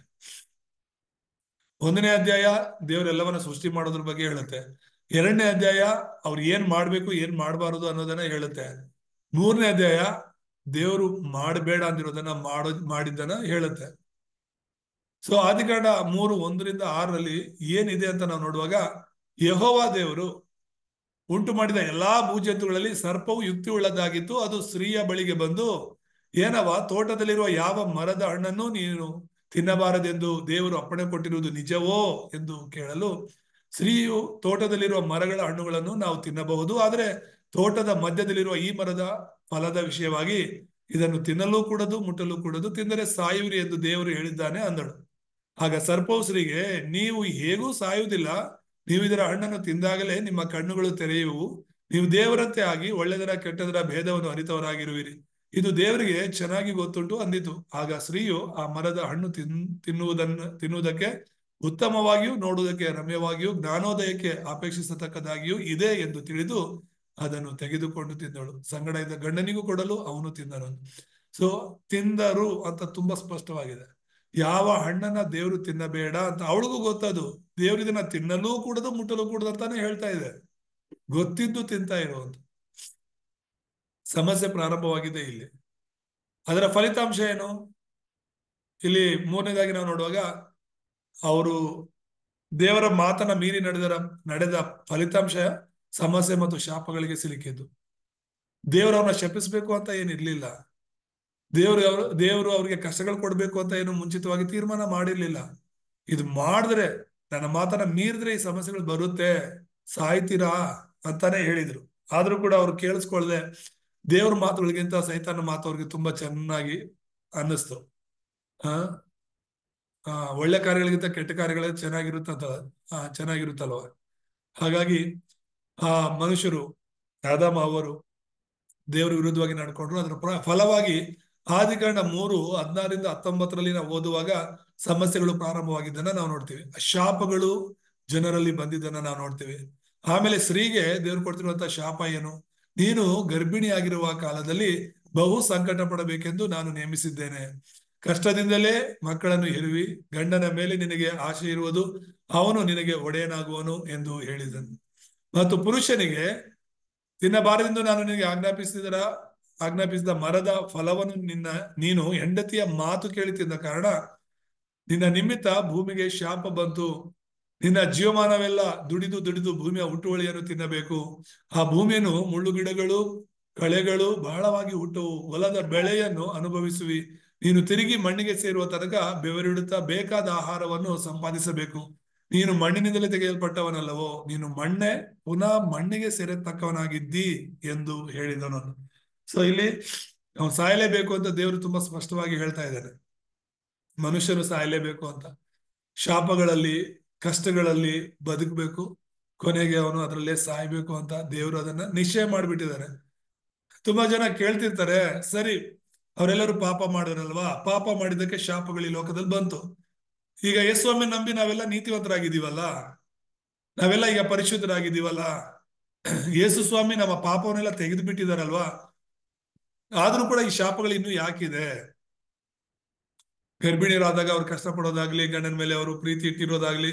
ಒಂದನೇ ಅಧ್ಯಾಯ ದೇವರೆಲ್ಲವನ್ನ ಸೃಷ್ಟಿ ಮಾಡೋದ್ರ ಬಗ್ಗೆ ಹೇಳುತ್ತೆ. ಎರಡನೇ ಅಧ್ಯಾಯ ಅವ್ರು ಏನ್ ಮಾಡ್ಬೇಕು ಏನ್ ಮಾಡಬಾರದು ಅನ್ನೋದನ್ನ ಹೇಳುತ್ತೆ. ಮೂರನೇ ಅಧ್ಯಾಯ ದೇವರು ಮಾಡಬೇಡ ಅಂದಿರೋದನ್ನ ಮಾಡೋ ಮಾಡಿದ್ದನ್ನ ಹೇಳುತ್ತೆ. ಸೊ ಆದಿಕಾಂಡ ಮೂರು ಒಂದರಿಂದ ಆರರಲ್ಲಿ ಏನಿದೆ ಅಂತ ನಾವು ನೋಡುವಾಗ, ಯೆಹೋವ ದೇವರು ಉಂಟು ಮಾಡಿದ ಎಲ್ಲಾ ಭೂಜಂತುಗಳಲ್ಲಿ ಸರ್ಪವು ಯುಕ್ತಿ ಉಳ್ಳದಾಗಿತ್ತು. ಅದು ಸ್ತ್ರೀಯ ಬಳಿಗೆ ಬಂದು, ಏನವ, ತೋಟದಲ್ಲಿರುವ ಯಾವ ಮರದ ಹಣ್ಣನ್ನು ನೀನು ತಿನ್ನಬಾರದೆಂದು ದೇವರು ಅಪ್ಪಣೆ ಕೊಟ್ಟಿರುವುದು ನಿಜವೋ ಎಂದು ಕೇಳಲು, ಸ್ತ್ರೀಯು ತೋಟದಲ್ಲಿರುವ ಮರಗಳ ಹಣ್ಣುಗಳನ್ನು ನಾವು ತಿನ್ನಬಹುದು, ಆದ್ರೆ ತೋಟದ ಮಧ್ಯದಲ್ಲಿರುವ ಈ ಮರದ ಫಲದ ವಿಷಯವಾಗಿ ಇದನ್ನು ತಿನ್ನಲೂ ಕೂಡದು, ಮುಟ್ಟಲೂ ಕೂಡದು, ತಿಂದರೆ ಸಾಯುವಿರಿ ಎಂದು ದೇವರು ಹೇಳಿದ್ದಾನೆ ಅಂದಳು. ಆಗ ಸರ್ಪವು ಸ್ತ್ರೀಗೆ, ನೀವು ಹೇಗೂ ಸಾಯುವುದಿಲ್ಲ, ನೀವು ಇದರ ಹಣ್ಣನ್ನು ತಿಂದಾಗಲೇ ನಿಮ್ಮ ಕಣ್ಣುಗಳು ತೆರೆಯುವು, ನೀವು ದೇವರಂತೆ ಆಗಿ ಒಳ್ಳೆದರ ಕೆಟ್ಟದರ ಭೇದವನ್ನು ಅರಿತವರಾಗಿರುವಿರಿ. ಇದು ದೇವರಿಗೆ ಚೆನ್ನಾಗಿ ಗೊತ್ತುಂಟು ಅಂದಿತು. ಆಗ ಸ್ತ್ರೀಯು ಆ ಮರದ ಹಣ್ಣು ತಿನ್ ತಿನ್ನುವುದನ್ನು ತಿನ್ನುವುದಕ್ಕೆ ಉತ್ತಮವಾಗಿಯೂ ನೋಡುವುದಕ್ಕೆ ರಮ್ಯವಾಗಿಯೂ ಜ್ಞಾನೋದಯಕ್ಕೆ ಅಪೇಕ್ಷಿಸತಕ್ಕದಾಗಿಯೂ ಇದೆ ಎಂದು ತಿಳಿದು ಅದನ್ನು ತೆಗೆದುಕೊಂಡು ತಿಂದಳು. ಸಂಗಡ ಇದ್ದ ಗಂಡನಿಗೂ ಕೊಡಲು ಅವನು ತಿಂದನು. ಸೊ ತಿಂದರು ಅಂತ ತುಂಬಾ ಸ್ಪಷ್ಟವಾಗಿದೆ. ಯಾವ ಹಣ್ಣನ್ನ ದೇವರು ತಿನ್ನಬೇಡ ಅಂತ ಅವಳಿಗೂ ಗೊತ್ತದು. ದೇವ್ರು ಇದನ್ನ ತಿನ್ನಲೂ ಕೂಡದು, ಮುಟ್ಟಲೂ ಕೂಡದು ಅಂತಾನೆ ಹೇಳ್ತಾ ಇದೆ. ಗೊತ್ತಿದ್ದು ತಿಂತಾ ಇರುವಂತ ಸಮಸ್ಯೆ ಪ್ರಾರಂಭವಾಗಿದೆ ಇಲ್ಲಿ. ಅದರ ಫಲಿತಾಂಶ ಏನು? ಇಲ್ಲಿ ಮೂರನೇದಾಗಿ ನಾವು ನೋಡುವಾಗ, ಅವರು ದೇವರ ಮಾತನ್ನ ಮೀರಿ ನಡೆದರ ನಡೆದ ಫಲಿತಾಂಶ ಸಮಸ್ಯೆ ಮತ್ತು ಶಾಪಗಳಿಗೆ ಸಿಲುಕಿದ್ದು. ದೇವರು ಅವ್ರನ್ನ ಶಪಿಸ್ಬೇಕು ಅಂತ ಏನಿರ್ಲಿಲ್ಲ. ದೇವ್ರು ಅವ್ರು ದೇವರು ಅವ್ರಿಗೆ ಕಷ್ಟಗಳು ಕೊಡ್ಬೇಕು ಅಂತ ಏನು ಮುಂಚಿತವಾಗಿ ತೀರ್ಮಾನ ಮಾಡಿರ್ಲಿಲ್ಲ. ಇದು ಮಾಡಿದ್ರೆ, ನನ್ನ ಮಾತನ್ನ ಮೀರಿದ್ರೆ ಈ ಸಮಸ್ಯೆಗಳು ಬರುತ್ತೆ, ಸಾಯ್ತೀರಾ ಅಂತಾನೆ ಹೇಳಿದ್ರು. ಆದ್ರೂ ಕೂಡ ಅವ್ರು ಕೇಳಿಸ್ಕೊಳ್ದೆ ದೇವ್ರ ಮಾತುಗಳಿಗಿಂತ ಸೈತಾನ ಮಾತು ಅವ್ರಿಗೆ ತುಂಬಾ ಚೆನ್ನಾಗಿ ಅನ್ನಿಸ್ತು. ಆ ಆ ಒಳ್ಳೆ ಕಾರ್ಯಗಳಿಗಿಂತ ಕೆಟ್ಟ ಕಾರ್ಯಗಳೇ ಚೆನ್ನಾಗಿರುತ್ತಂತ ಆ ಚೆನ್ನಾಗಿರುತ್ತಲ್ವ. ಹಾಗಾಗಿ ಆ ಮನುಷ್ಯರು, ಆದಾಮ ಅವರು ದೇವ್ರ ವಿರುದ್ಧವಾಗಿ ನಡ್ಕೊಂಡ್ರು. ಅದರ ಫಲವಾಗಿ ಆದಿಕಾಂಡ ಮೂರು ಹದಿನಾರರಿಂದ ಹತ್ತೊಂಬತ್ತರಲ್ಲಿ ನಾವು ಓದುವಾಗ ಸಮಸ್ಯೆಗಳು ಪ್ರಾರಂಭವಾಗಿದ್ದನ್ನ ನಾವು ನೋಡ್ತೀವಿ. ಶಾಪಗಳು ಜನರಲ್ಲಿ ಬಂದಿದ್ದನ್ನ ನಾವು ನೋಡ್ತೀವಿ. ಆಮೇಲೆ ಸ್ತ್ರೀಗೆ ದೇವ್ರು ಕೊಡ್ತಿರುವಂತ ಶಾಪ ಏನು? ನೀನು ಗರ್ಭಿಣಿಯಾಗಿರುವ ಕಾಲದಲ್ಲಿ ಬಹು ಸಂಕಟ ಪಡಬೇಕೆಂದು ನಾನು ನೇಮಿಸಿದ್ದೇನೆ. ಕಷ್ಟದಿಂದಲೇ ಮಕ್ಕಳನ್ನು ಹೆರುವಿ, ಗಂಡನ ಮೇಲೆ ನಿನಗೆ ಆಸೆ ಇರುವುದು, ಅವನು ನಿನಗೆ ಒಡೆಯನಾಗುವನು ಎಂದು ಹೇಳಿದನು. ಮತ್ತು ಪುರುಷನಿಗೆ ತಿನ್ನಬಾರದೆಂದು ನಾನು ನಿನಗೆ ಆಜ್ಞಾಪಿಸಿದರ ಆಜ್ಞಾಪಿಸಿದ ಮರದ ಫಲವನ್ನು ನಿನ್ನ ನೀನು ಹೆಂಡತಿಯ ಮಾತು ಕೇಳಿ ತಿಂದ ಕಾರಣ ನಿನ್ನ ನಿಮಿತ್ತ ಭೂಮಿಗೆ ಶಾಪ ಬಂತು. ನಿನ್ನ ಜೀವಮಾನವೆಲ್ಲ ದುಡಿದು ದುಡಿದು ಭೂಮಿಯ ಹುಟ್ಟುವಳಿಯನ್ನು ತಿನ್ನಬೇಕು. ಆ ಭೂಮಿಯನ್ನು ಮುಳ್ಳುಗಿಡಗಳು ಕಳೆಗಳು ಬಹಳವಾಗಿ ಹುಟ್ಟುವು. ಹೊಲದ ಬೆಳೆಯನ್ನು ಅನುಭವಿಸುವಿ. ನೀನು ತಿರುಗಿ ಮಣ್ಣಿಗೆ ಸೇರುವ ತನಕ ಬೆವರಿಡುತ್ತಾ ಬೇಕಾದ ಆಹಾರವನ್ನು ಸಂಪಾದಿಸಬೇಕು. ನೀನು ಮಣ್ಣಿನಿಂದಲೇ ತೆಗೆಯಲ್ಪಟ್ಟವನಲ್ಲವೋ, ನೀನು ಮಣ್ಣೆ, ಪುನಃ ಮಣ್ಣಿಗೆ ಸೇರತಕ್ಕವನಾಗಿದ್ದಿ ಎಂದು ಹೇಳಿದನು. ಸೊ ಇಲ್ಲಿ ಅವನು ಸಾಯಲೇಬೇಕು ಅಂತ ದೇವರು ತುಂಬಾ ಸ್ಪಷ್ಟವಾಗಿ ಹೇಳ್ತಾ ಇದ್ದಾನೆ. ಮನುಷ್ಯನು ಸಾಯಲೇಬೇಕು ಅಂತ, ಶಾಪಗಳಲ್ಲಿ ಕಷ್ಟಗಳಲ್ಲಿ ಬದುಕಬೇಕು, ಕೊನೆಗೆ ಅವನು ಅದರಲ್ಲೇ ಸಾಯ್ಬೇಕು ಅಂತ ದೇವರು ಅದನ್ನ ನಿಶ್ಚಯ ಮಾಡಿಬಿಟ್ಟಿದ್ದಾರೆ. ತುಂಬಾ ಜನ ಕೇಳ್ತಿರ್ತಾರೆ, ಸರಿ ಅವರೆಲ್ಲರೂ ಪಾಪ ಮಾಡಿದ್ರಲ್ವಾ, ಪಾಪ ಮಾಡಿದ್ದಕ್ಕೆ ಶಾಪಗಳು ಈ ಲೋಕದಲ್ಲಿ ಬಂತು. ಈಗ ಯೇಸುವನ್ನ ನಂಬಿ ನಾವೆಲ್ಲ ನೀತಿವಂತರಾಗಿದ್ದೀವಲ್ಲ, ನಾವೆಲ್ಲ ಈಗ ಪರಿಶುದ್ಧರಾಗಿದ್ದೀವಲ್ಲ, ಯೇಸು ಸ್ವಾಮಿ ನಮ್ಮ ಪಾಪವನ್ನೆಲ್ಲ ತೆಗೆದು ಬಿಟ್ಟಿದಾರಲ್ವಾ, ಆದ್ರೂ ಕೂಡ ಈ ಶಾಪಗಳು ಇನ್ನೂ ಯಾಕಿದೆ? ಗರ್ಭಿಣಿಯರಾದಾಗ ಅವ್ರು ಕಷ್ಟ ಪಡೋದಾಗ್ಲಿ, ಗಂಡನ ಮೇಲೆ ಅವರು ಪ್ರೀತಿ ಇಟ್ಟಿರೋದಾಗ್ಲಿ,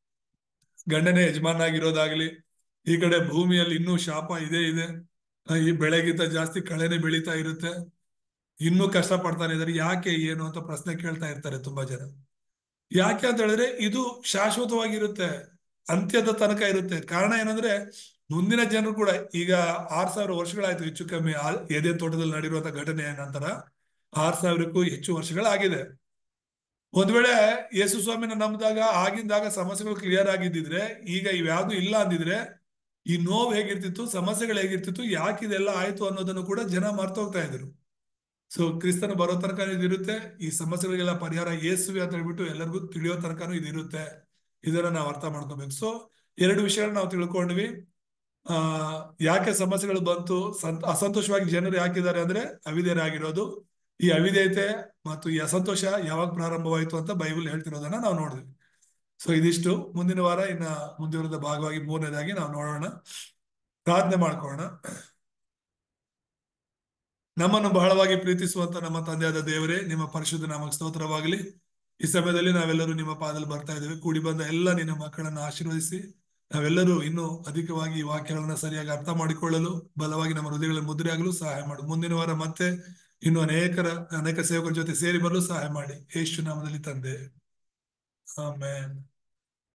ಗಂಡನೇ ಯಜಮಾನಾಗಿರೋದಾಗ್ಲಿ, ಈ ಕಡೆ ಭೂಮಿಯಲ್ಲಿ ಇನ್ನೂ ಶಾಪ ಇದೆ ಇದೆ ಈ ಬೆಳೆಗಿಂತ ಜಾಸ್ತಿ ಕಳೆನೆ ಬೆಳೀತಾ ಇರುತ್ತೆ, ಇನ್ನೂ ಕಷ್ಟ ಪಡ್ತಾನೆ ಇದ್ದಾರೆ. ಯಾಕೆ ಏನು ಅಂತ ಪ್ರಶ್ನೆ ಕೇಳ್ತಾ ಇರ್ತಾರೆ ತುಂಬಾ ಜನ. ಯಾಕೆ ಅಂತ ಹೇಳಿದ್ರೆ ಇದು ಶಾಶ್ವತವಾಗಿರುತ್ತೆ, ಅಂತ್ಯದ ತನಕ ಇರುತ್ತೆ. ಕಾರಣ ಏನಂದ್ರೆ ಮುಂದಿನ ಜನರು ಕೂಡ ಈಗ ಆರ್ ಸಾವಿರ ವರ್ಷಗಳಾಯ್ತು ಹೆಚ್ಚು ಕಮ್ಮಿ ಏದೇನ್ ತೋಟದಲ್ಲಿ ನಡೆಯುವಂತ ಘಟನೆಯ ನಂತರ ಆರ್ ಸಾವಿರಕ್ಕೂ ಹೆಚ್ಚು ವರ್ಷಗಳಾಗಿದೆ. ಒಂದ್ ವೇಳೆ ಯೇಸು ಸ್ವಾಮಿನ ನಂಬಿದಾಗ ಆಗಿಂದಾಗ ಸಮಸ್ಯೆಗಳು ಕ್ಲಿಯರ್ ಆಗಿದ್ದಿದ್ರೆ, ಈಗ ಇವ್ಯಾವ್ದು ಇಲ್ಲ ಅಂದಿದ್ರೆ ಈ ನೋವು ಹೇಗಿರ್ತಿತ್ತು, ಸಮಸ್ಯೆಗಳು ಹೇಗಿರ್ತಿತ್ತು, ಯಾಕೆ ಇದೆಲ್ಲ ಆಯ್ತು ಅನ್ನೋದನ್ನು ಕೂಡ ಜನ ಮರ್ತೋಗ್ತಾ ಇದ್ರು. ಸೊ ಕ್ರಿಸ್ತನ ಬರೋ ತನಕ ಇದಿರುತ್ತೆ, ಈ ಸಮಸ್ಯೆಗಳಿಗೆಲ್ಲ ಪರಿಹಾರ ಯೇಸುವೆ ಅಂತ ಹೇಳ್ಬಿಟ್ಟು ಎಲ್ಲರಿಗೂ ತಿಳಿಯೋ ತನಕನೂ ಇದಿರುತ್ತೆ. ಇದನ್ನ ನಾವು ಅರ್ಥ ಮಾಡ್ಕೋಬೇಕು. ಸೊ ಎರಡು ವಿಷಯಗಳನ್ನ ನಾವು ತಿಳ್ಕೊಂಡ್ವಿ. ಆ ಯಾಕೆ ಸಮಸ್ಯೆಗಳು ಬಂತು, ಸಂತ ಅಸಂತೋಷವಾಗಿ ಜನರು ಯಾಕಿದ್ದಾರೆ ಅಂದ್ರೆ ಅವಿಧೇಯರಾಗಿರೋದು. ಈ ಅವಿಧೇಯತೆ ಮತ್ತು ಈ ಅಸಂತೋಷ ಯಾವಾಗ ಪ್ರಾರಂಭವಾಯಿತು ಅಂತ ಬೈಬಲ್ ಹೇಳ್ತಿರೋದನ್ನ ನಾವು ನೋಡಿದ್ವಿ. ಸೊ ಇದಿಷ್ಟು. ಮುಂದಿನ ವಾರ ಇನ್ನ ಮುಂದುವರೆದ ಭಾಗವಾಗಿ ಮೂರನೇದಾಗಿ ನಾವು ನೋಡೋಣ. ಪ್ರಾರ್ಥನೆ ಮಾಡ್ಕೊಳ್ಳೋಣ. ನಮ್ಮನ್ನು ಬಹಳವಾಗಿ ಪ್ರೀತಿಸುವಂತ ನಮ್ಮ ತಂದೆಯಾದ ದೇವರೇ, ನಿಮ್ಮ ಪರಿಶುದ್ಧ ನಾಮಕ್ಕೆ ಸ್ತೋತ್ರವಾಗಲಿ. ಈ ಸಮಯದಲ್ಲಿ ನಾವೆಲ್ಲರೂ ನಿಮ್ಮ ಪಾದದಲ್ಲಿ ಬರ್ತಾ ಇದ್ದೇವೆ. ಕೂಡಿ ಬಂದ ಎಲ್ಲ ನಿನ್ನ ಮಕ್ಕಳನ್ನ ಆಶೀರ್ವದಿಸಿ ನಾವೆಲ್ಲರೂ ಇನ್ನೂ ಅಧಿಕವಾಗಿ ಈ ವಾಕ್ಯಗಳನ್ನ ಸರಿಯಾಗಿ ಅರ್ಥ ಮಾಡಿಕೊಳ್ಳಲು, ಬಲವಾಗಿ ನಮ್ಮ ಹೃದಯಗಳಲ್ಲಿ ಮುದ್ರೆ ಆಗಲು ಸಹಾಯ ಮಾಡು. ಮುಂದಿನ ವಾರ ಮತ್ತೆ ಇನ್ನು ಅನೇಕರ ಅನೇಕ ಸೇವಕರ ಜೊತೆ ಸೇರಿ ಬರಲು ಸಹಾಯ ಮಾಡಿ. ಯೇಸು ನಾಮದಲ್ಲಿ ತಂದೆ, ಆಮೆನ್.